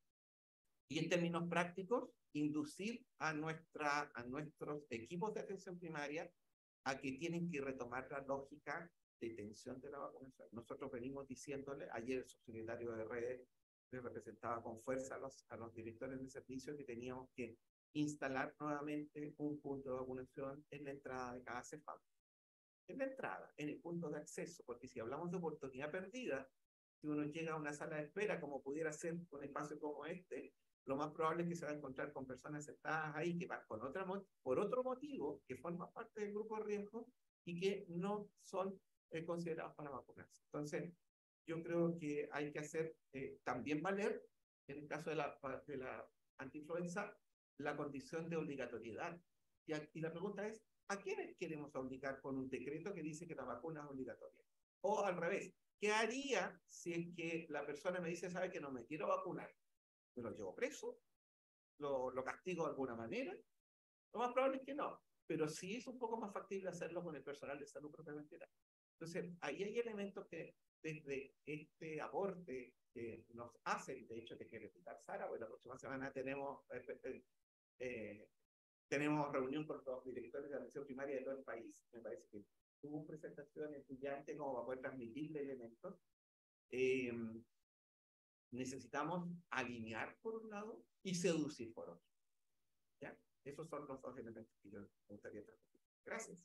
y en términos prácticos, inducir a, nuestra, a nuestros equipos de atención primaria a que tienen que retomar la lógica de tensión de la vacunación. Nosotros venimos diciéndole, ayer el subsecretario de redes le representaba con fuerza a los, a los directores de servicio que teníamos que instalar nuevamente un punto de vacunación en la entrada de cada CEFAM. En la entrada, en el punto de acceso, porque si hablamos de oportunidad perdida, si uno llega a una sala de espera, como pudiera ser un espacio como este, lo más probable es que se va a encontrar con personas sentadas ahí que van con otra, por otro motivo, que forman parte del grupo de riesgo y que no son eh, considerados para vacunarse. Entonces, yo creo que hay que hacer eh, también valer, en el caso de la, de la antiinfluenza, la condición de obligatoriedad. Y, a, y la pregunta es, ¿a quiénes queremos obligar con un decreto que dice que la vacuna es obligatoria? O al revés, ¿qué haría si es que la persona me dice, sabe que no me quiero vacunar? ¿Me lo llevo preso? ¿Lo, lo castigo de alguna manera? Lo más probable es que no, pero sí es un poco más factible hacerlo con el personal de salud propiamente tal. Entonces, ahí hay elementos que desde este aporte que nos hacen, de hecho, que quiere explicar Sara, bueno, la próxima semana tenemos, eh, eh, tenemos reunión con los directores de atención primaria de todo el país. Me parece que tuvo presentaciones brillantes como para poder transmitirle elementos. Eh, necesitamos alinear por un lado y seducir por otro. ¿Ya? Esos son los dos elementos que yo me gustaría transmitir. Gracias.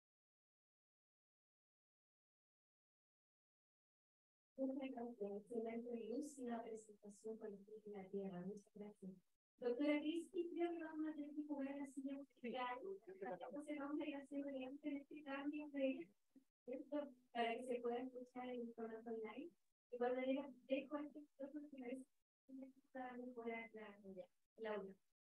Una excelente y lúcida presentación con los de la tierra. Muchas gracias. Doctora Cristi, creo que vamos a tener que jugar la silla musical. Entonces vamos a ir haciendo este cambio de esto para que se pueda escuchar en formato online. De igual manera, dejo este micrófono que parece que está fuera la aula.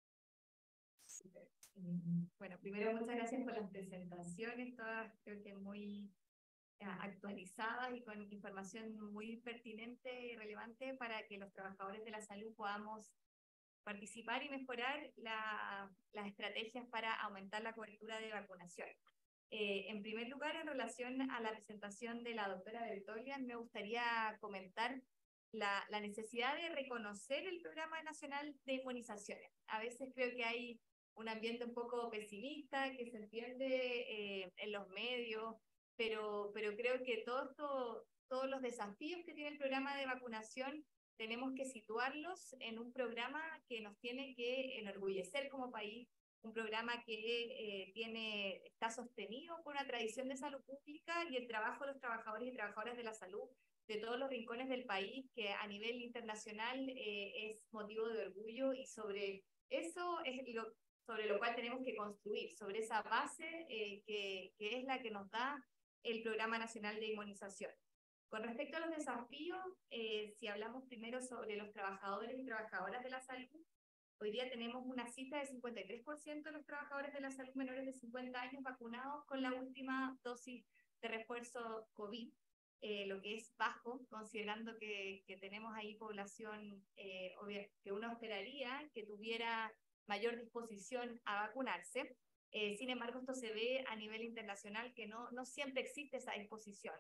Bueno, primero muchas gracias por las presentaciones, todas creo que muy actualizadas y con información muy pertinente y relevante para que los trabajadores de la salud podamos participar y mejorar la, las estrategias para aumentar la cobertura de vacunación. Eh, en primer lugar, en relación a la presentación de la doctora Bertolian, me gustaría comentar la, la necesidad de reconocer el Programa Nacional de Inmunizaciones. A veces creo que hay un ambiente un poco pesimista que se entiende eh, en los medios, pero, pero creo que todo esto, todos los desafíos que tiene el programa de vacunación tenemos que situarlos en un programa que nos tiene que enorgullecer como país, un programa que eh, tiene, está sostenido por una tradición de salud pública y el trabajo de los trabajadores y trabajadoras de la salud de todos los rincones del país, que a nivel internacional eh, es motivo de orgullo, y sobre eso es lo, sobre lo cual tenemos que construir, sobre esa base eh, que, que es la que nos da el Programa Nacional de Inmunización. Con respecto a los desafíos, eh, si hablamos primero sobre los trabajadores y trabajadoras de la salud, hoy día tenemos una cifra de cincuenta y tres por ciento de los trabajadores de la salud menores de cincuenta años vacunados con la última dosis de refuerzo COVID, eh, lo que es bajo, considerando que, que tenemos ahí población eh, que uno esperaría que tuviera mayor disposición a vacunarse. Eh, sin embargo, esto se ve a nivel internacional que no, no siempre existe esa disposición.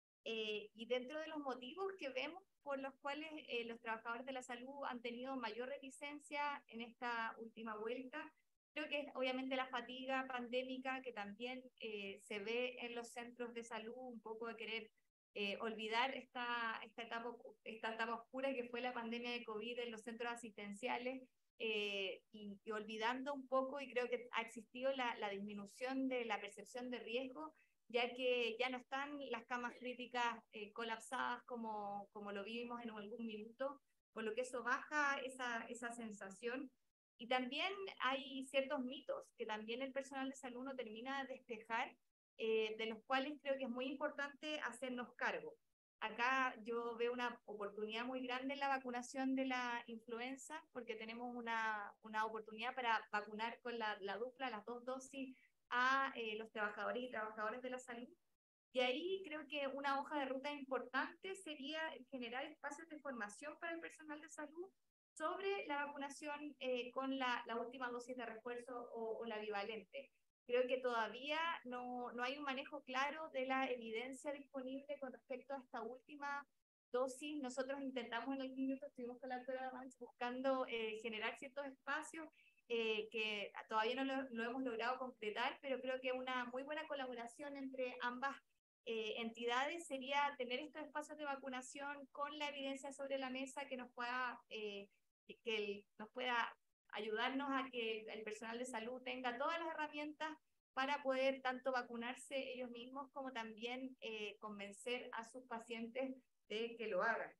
Eh, y dentro de los motivos que vemos por los cuales eh, los trabajadores de la salud han tenido mayor reticencia en esta última vuelta, creo que es obviamente la fatiga pandémica que también eh, se ve en los centros de salud, un poco de querer eh, olvidar esta, esta, etapa, esta etapa oscura que fue la pandemia de COVID en los centros asistenciales, eh, y, y olvidando un poco, y creo que ha existido la, la disminución de la percepción de riesgo, ya que ya no están las camas críticas eh, colapsadas como, como lo vimos en algún minuto, por lo que eso baja esa, esa sensación. Y también hay ciertos mitos que también el personal de salud no termina de despejar, eh, de los cuales creo que es muy importante hacernos cargo. Acá yo veo una oportunidad muy grande en la vacunación de la influenza, porque tenemos una, una oportunidad para vacunar con la, la dupla, las dos dosis, a eh, los trabajadores y trabajadoras de la salud. Y ahí creo que una hoja de ruta importante sería generar espacios de formación para el personal de salud sobre la vacunación eh, con la, la última dosis de refuerzo o, o la bivalente. Creo que todavía no, no hay un manejo claro de la evidencia disponible con respecto a esta última dosis. Nosotros intentamos en algún minuto, estuvimos con la doctora Manch buscando eh, generar ciertos espacios eh, que todavía no lo, lo hemos logrado concretar, pero creo que una muy buena colaboración entre ambas eh, entidades sería tener estos espacios de vacunación con la evidencia sobre la mesa que nos pueda, eh, que el, nos pueda ayudarnos a que el personal de salud tenga todas las herramientas para poder tanto vacunarse ellos mismos como también eh, convencer a sus pacientes de que lo hagan.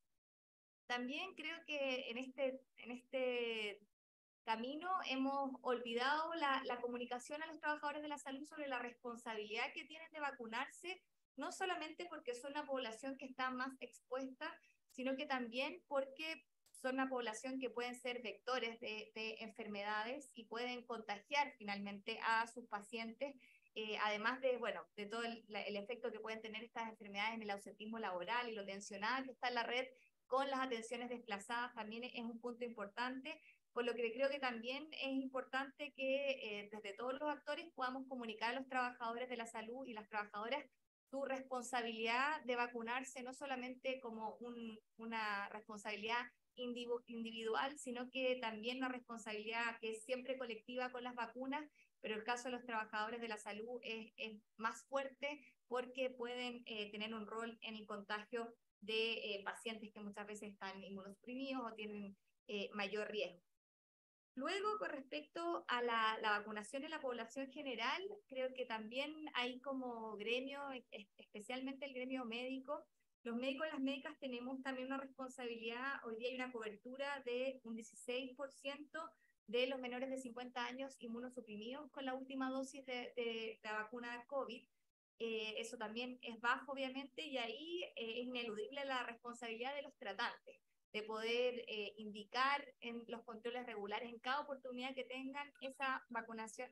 También creo que en este, en este camino hemos olvidado la, la comunicación a los trabajadores de la salud sobre la responsabilidad que tienen de vacunarse, no solamente porque son una población que está más expuesta, sino que también porque son una población que pueden ser vectores de, de enfermedades y pueden contagiar finalmente a sus pacientes, eh, además de, bueno, de todo el, la, el efecto que pueden tener estas enfermedades en el ausentismo laboral y lo tensionada que está en la red con las atenciones desplazadas también es un punto importante, por lo que creo que también es importante que eh, desde todos los actores podamos comunicar a los trabajadores de la salud y las trabajadoras su responsabilidad de vacunarse, no solamente como un, una responsabilidad individual, sino que también una responsabilidad que es siempre colectiva con las vacunas, pero el caso de los trabajadores de la salud es, es más fuerte porque pueden eh, tener un rol en el contagio de eh, pacientes que muchas veces están inmunosuprimidos o tienen eh, mayor riesgo. Luego, con respecto a la, la vacunación en la población general, creo que también hay como gremio, especialmente el gremio médico, los médicos y las médicas tenemos también una responsabilidad. Hoy día hay una cobertura de un dieciséis por ciento de los menores de cincuenta años inmunosuprimidos con la última dosis de, de la vacuna COVID. Eh, eso también es bajo, obviamente, y ahí eh, es ineludible la responsabilidad de los tratantes, de poder eh, indicar en los controles regulares en cada oportunidad que tengan esa vacunación.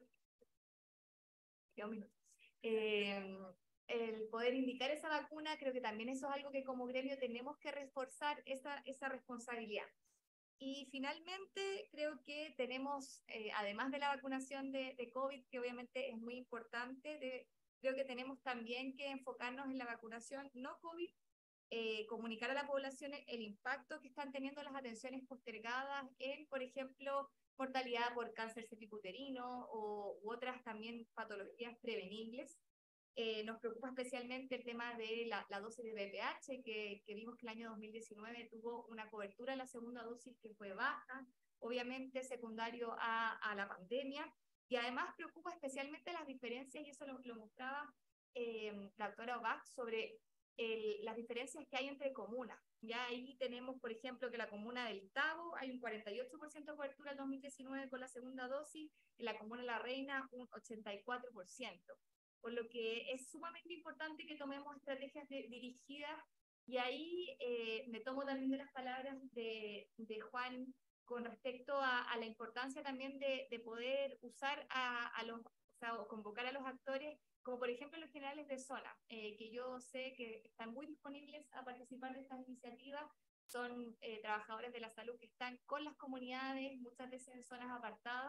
Eh, el poder indicar esa vacuna, creo que también eso es algo que como gremio tenemos que reforzar esa, esa responsabilidad. Y finalmente creo que tenemos, eh, además de la vacunación de, de COVID, que obviamente es muy importante, de, creo que tenemos también que enfocarnos en la vacunación no COVID, eh, comunicar a la población el impacto que están teniendo las atenciones postergadas en, por ejemplo, mortalidad por cáncer cervicuterino o u otras también patologías prevenibles. Eh, nos preocupa especialmente el tema de la, la dosis de B P H, que, que vimos que el año dos mil diecinueve tuvo una cobertura en la segunda dosis que fue baja, obviamente secundario a, a la pandemia, y además preocupa especialmente las diferencias, y eso lo, lo mostraba eh, la doctora Obach, sobre el, las diferencias que hay entre comunas. Ya ahí tenemos, por ejemplo, que la comuna del Tabo hay un cuarenta y ocho por ciento de cobertura en dos mil diecinueve con la segunda dosis, en la comuna de La Reina un ochenta y cuatro por ciento. Por lo que es sumamente importante que tomemos estrategias de, dirigidas, y ahí eh, me tomo también de las palabras de, de Juan con respecto a, a la importancia también de, de poder usar a, a los, o sea, o convocar a los actores, como por ejemplo los generales de zona, eh, que yo sé que están muy disponibles a participar de estas iniciativas. Son eh, trabajadores de la salud que están con las comunidades, muchas veces en zonas apartadas,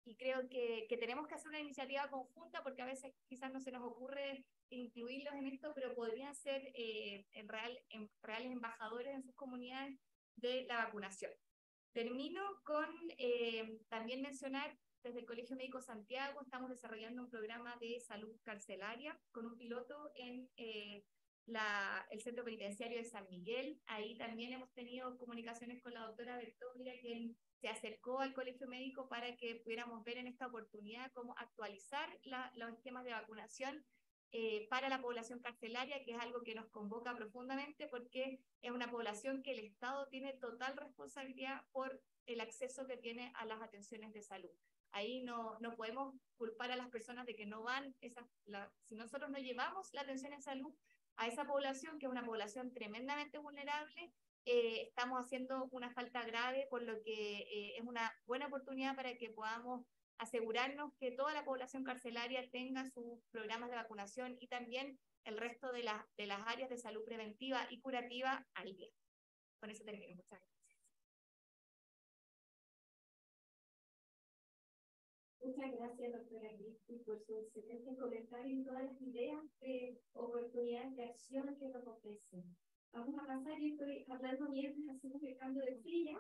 y creo que, que tenemos que hacer una iniciativa conjunta porque a veces quizás no se nos ocurre incluirlos en esto, pero podrían ser eh, en real, en reales embajadores en sus comunidades de la vacunación. Termino con eh, también mencionar, desde el Colegio Médico Santiago estamos desarrollando un programa de salud carcelaria con un piloto en eh, la, el Centro Penitenciario de San Miguel. Ahí también hemos tenido comunicaciones con la doctora Bertoglia, quien se acercó al Colegio Médico para que pudiéramos ver en esta oportunidad cómo actualizar la, los esquemas de vacunación eh, para la población carcelaria, que es algo que nos convoca profundamente porque es una población que el Estado tiene total responsabilidad por el acceso que tiene a las atenciones de salud. Ahí no, no podemos culpar a las personas de que no van, esa, la, si nosotros no llevamos la atención en salud a esa población, que es una población tremendamente vulnerable, eh, estamos haciendo una falta grave, por lo que eh, es una buena oportunidad para que podamos asegurarnos que toda la población carcelaria tenga sus programas de vacunación y también el resto de, la, de las áreas de salud preventiva y curativa al día. Con eso termino. Muchas gracias. Muchas gracias, doctora Cristi, por su excelente comentario y todas las ideas de oportunidades de acción que nos ofrecen. Vamos a pasar, y estoy hablando mientras hacemos el cambio de silla,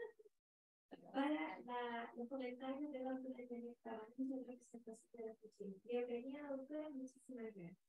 para la, los comentarios de la doctora Jennifer Cabanillas y la representación de la oficina. Bienvenida, doctora, muchísimas gracias.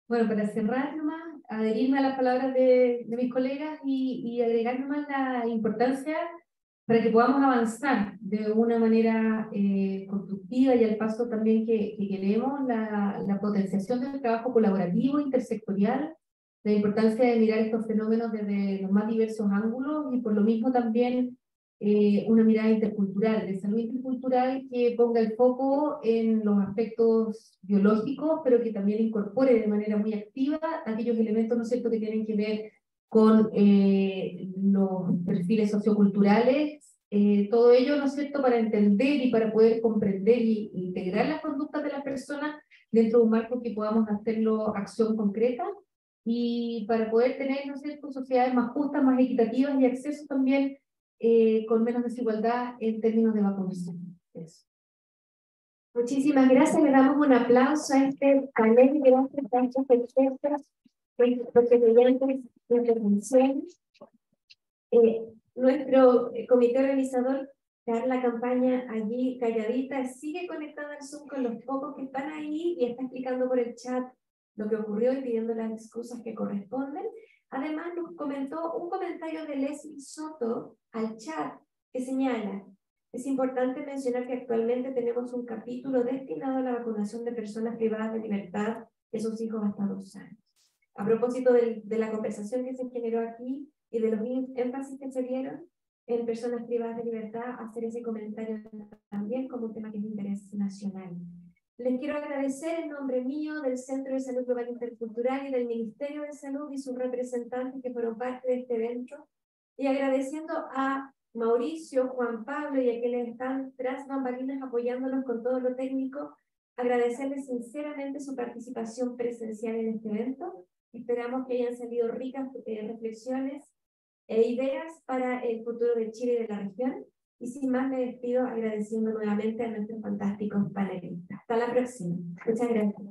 Bueno, para cerrar nomás, adherirme a las palabras de, de mis colegas y, y agregar nomás la importancia para que podamos avanzar de una manera eh, constructiva y al paso también que, que queremos, la, la potenciación del trabajo colaborativo, intersectorial, la importancia de mirar estos fenómenos desde los más diversos ángulos y por lo mismo también eh, una mirada intercultural, de salud intercultural que ponga el foco en los aspectos biológicos, pero que también incorpore de manera muy activa aquellos elementos, ¿no es cierto?, que tienen que ver con eh, los perfiles socioculturales, eh, todo ello, ¿no es cierto?, para entender y para poder comprender y integrar las conductas de las personas dentro de un marco que podamos hacerlo acción concreta y para poder tener, ¿no es cierto?, sociedades más justas, más equitativas y acceso también eh, con menos desigualdad en términos de vacunación. Eso. Muchísimas gracias, le damos un aplauso a este panel, gracias a estos expertos, los estudiantes de intervenciones. Eh, nuestro comité organizador, la campaña allí calladita, sigue conectada al Zoom con los pocos que están ahí y está explicando por el chat lo que ocurrió y pidiendo las excusas que corresponden. Además, nos comentó un comentario de Leslie Soto al chat que señala: es importante mencionar que actualmente tenemos un capítulo destinado a la vacunación de personas privadas de libertad de sus hijos hasta dos años. A propósito de, de la conversación que se generó aquí y de los énfasis que se dieron en personas privadas de libertad, hacer ese comentario también como un tema que es de interés nacional. Les quiero agradecer en nombre mío, del Centro de Salud Global Intercultural y del Ministerio de Salud y sus representantes que fueron parte de este evento, y agradeciendo a Mauricio, Juan Pablo y a quienes están tras bambalinas apoyándonos con todo lo técnico, agradecerles sinceramente su participación presencial en este evento. Esperamos que hayan salido ricas eh, reflexiones e ideas para el futuro de Chile y de la región. Y sin más me despido agradeciendo nuevamente a nuestros fantásticos panelistas. Hasta la próxima. Muchas gracias.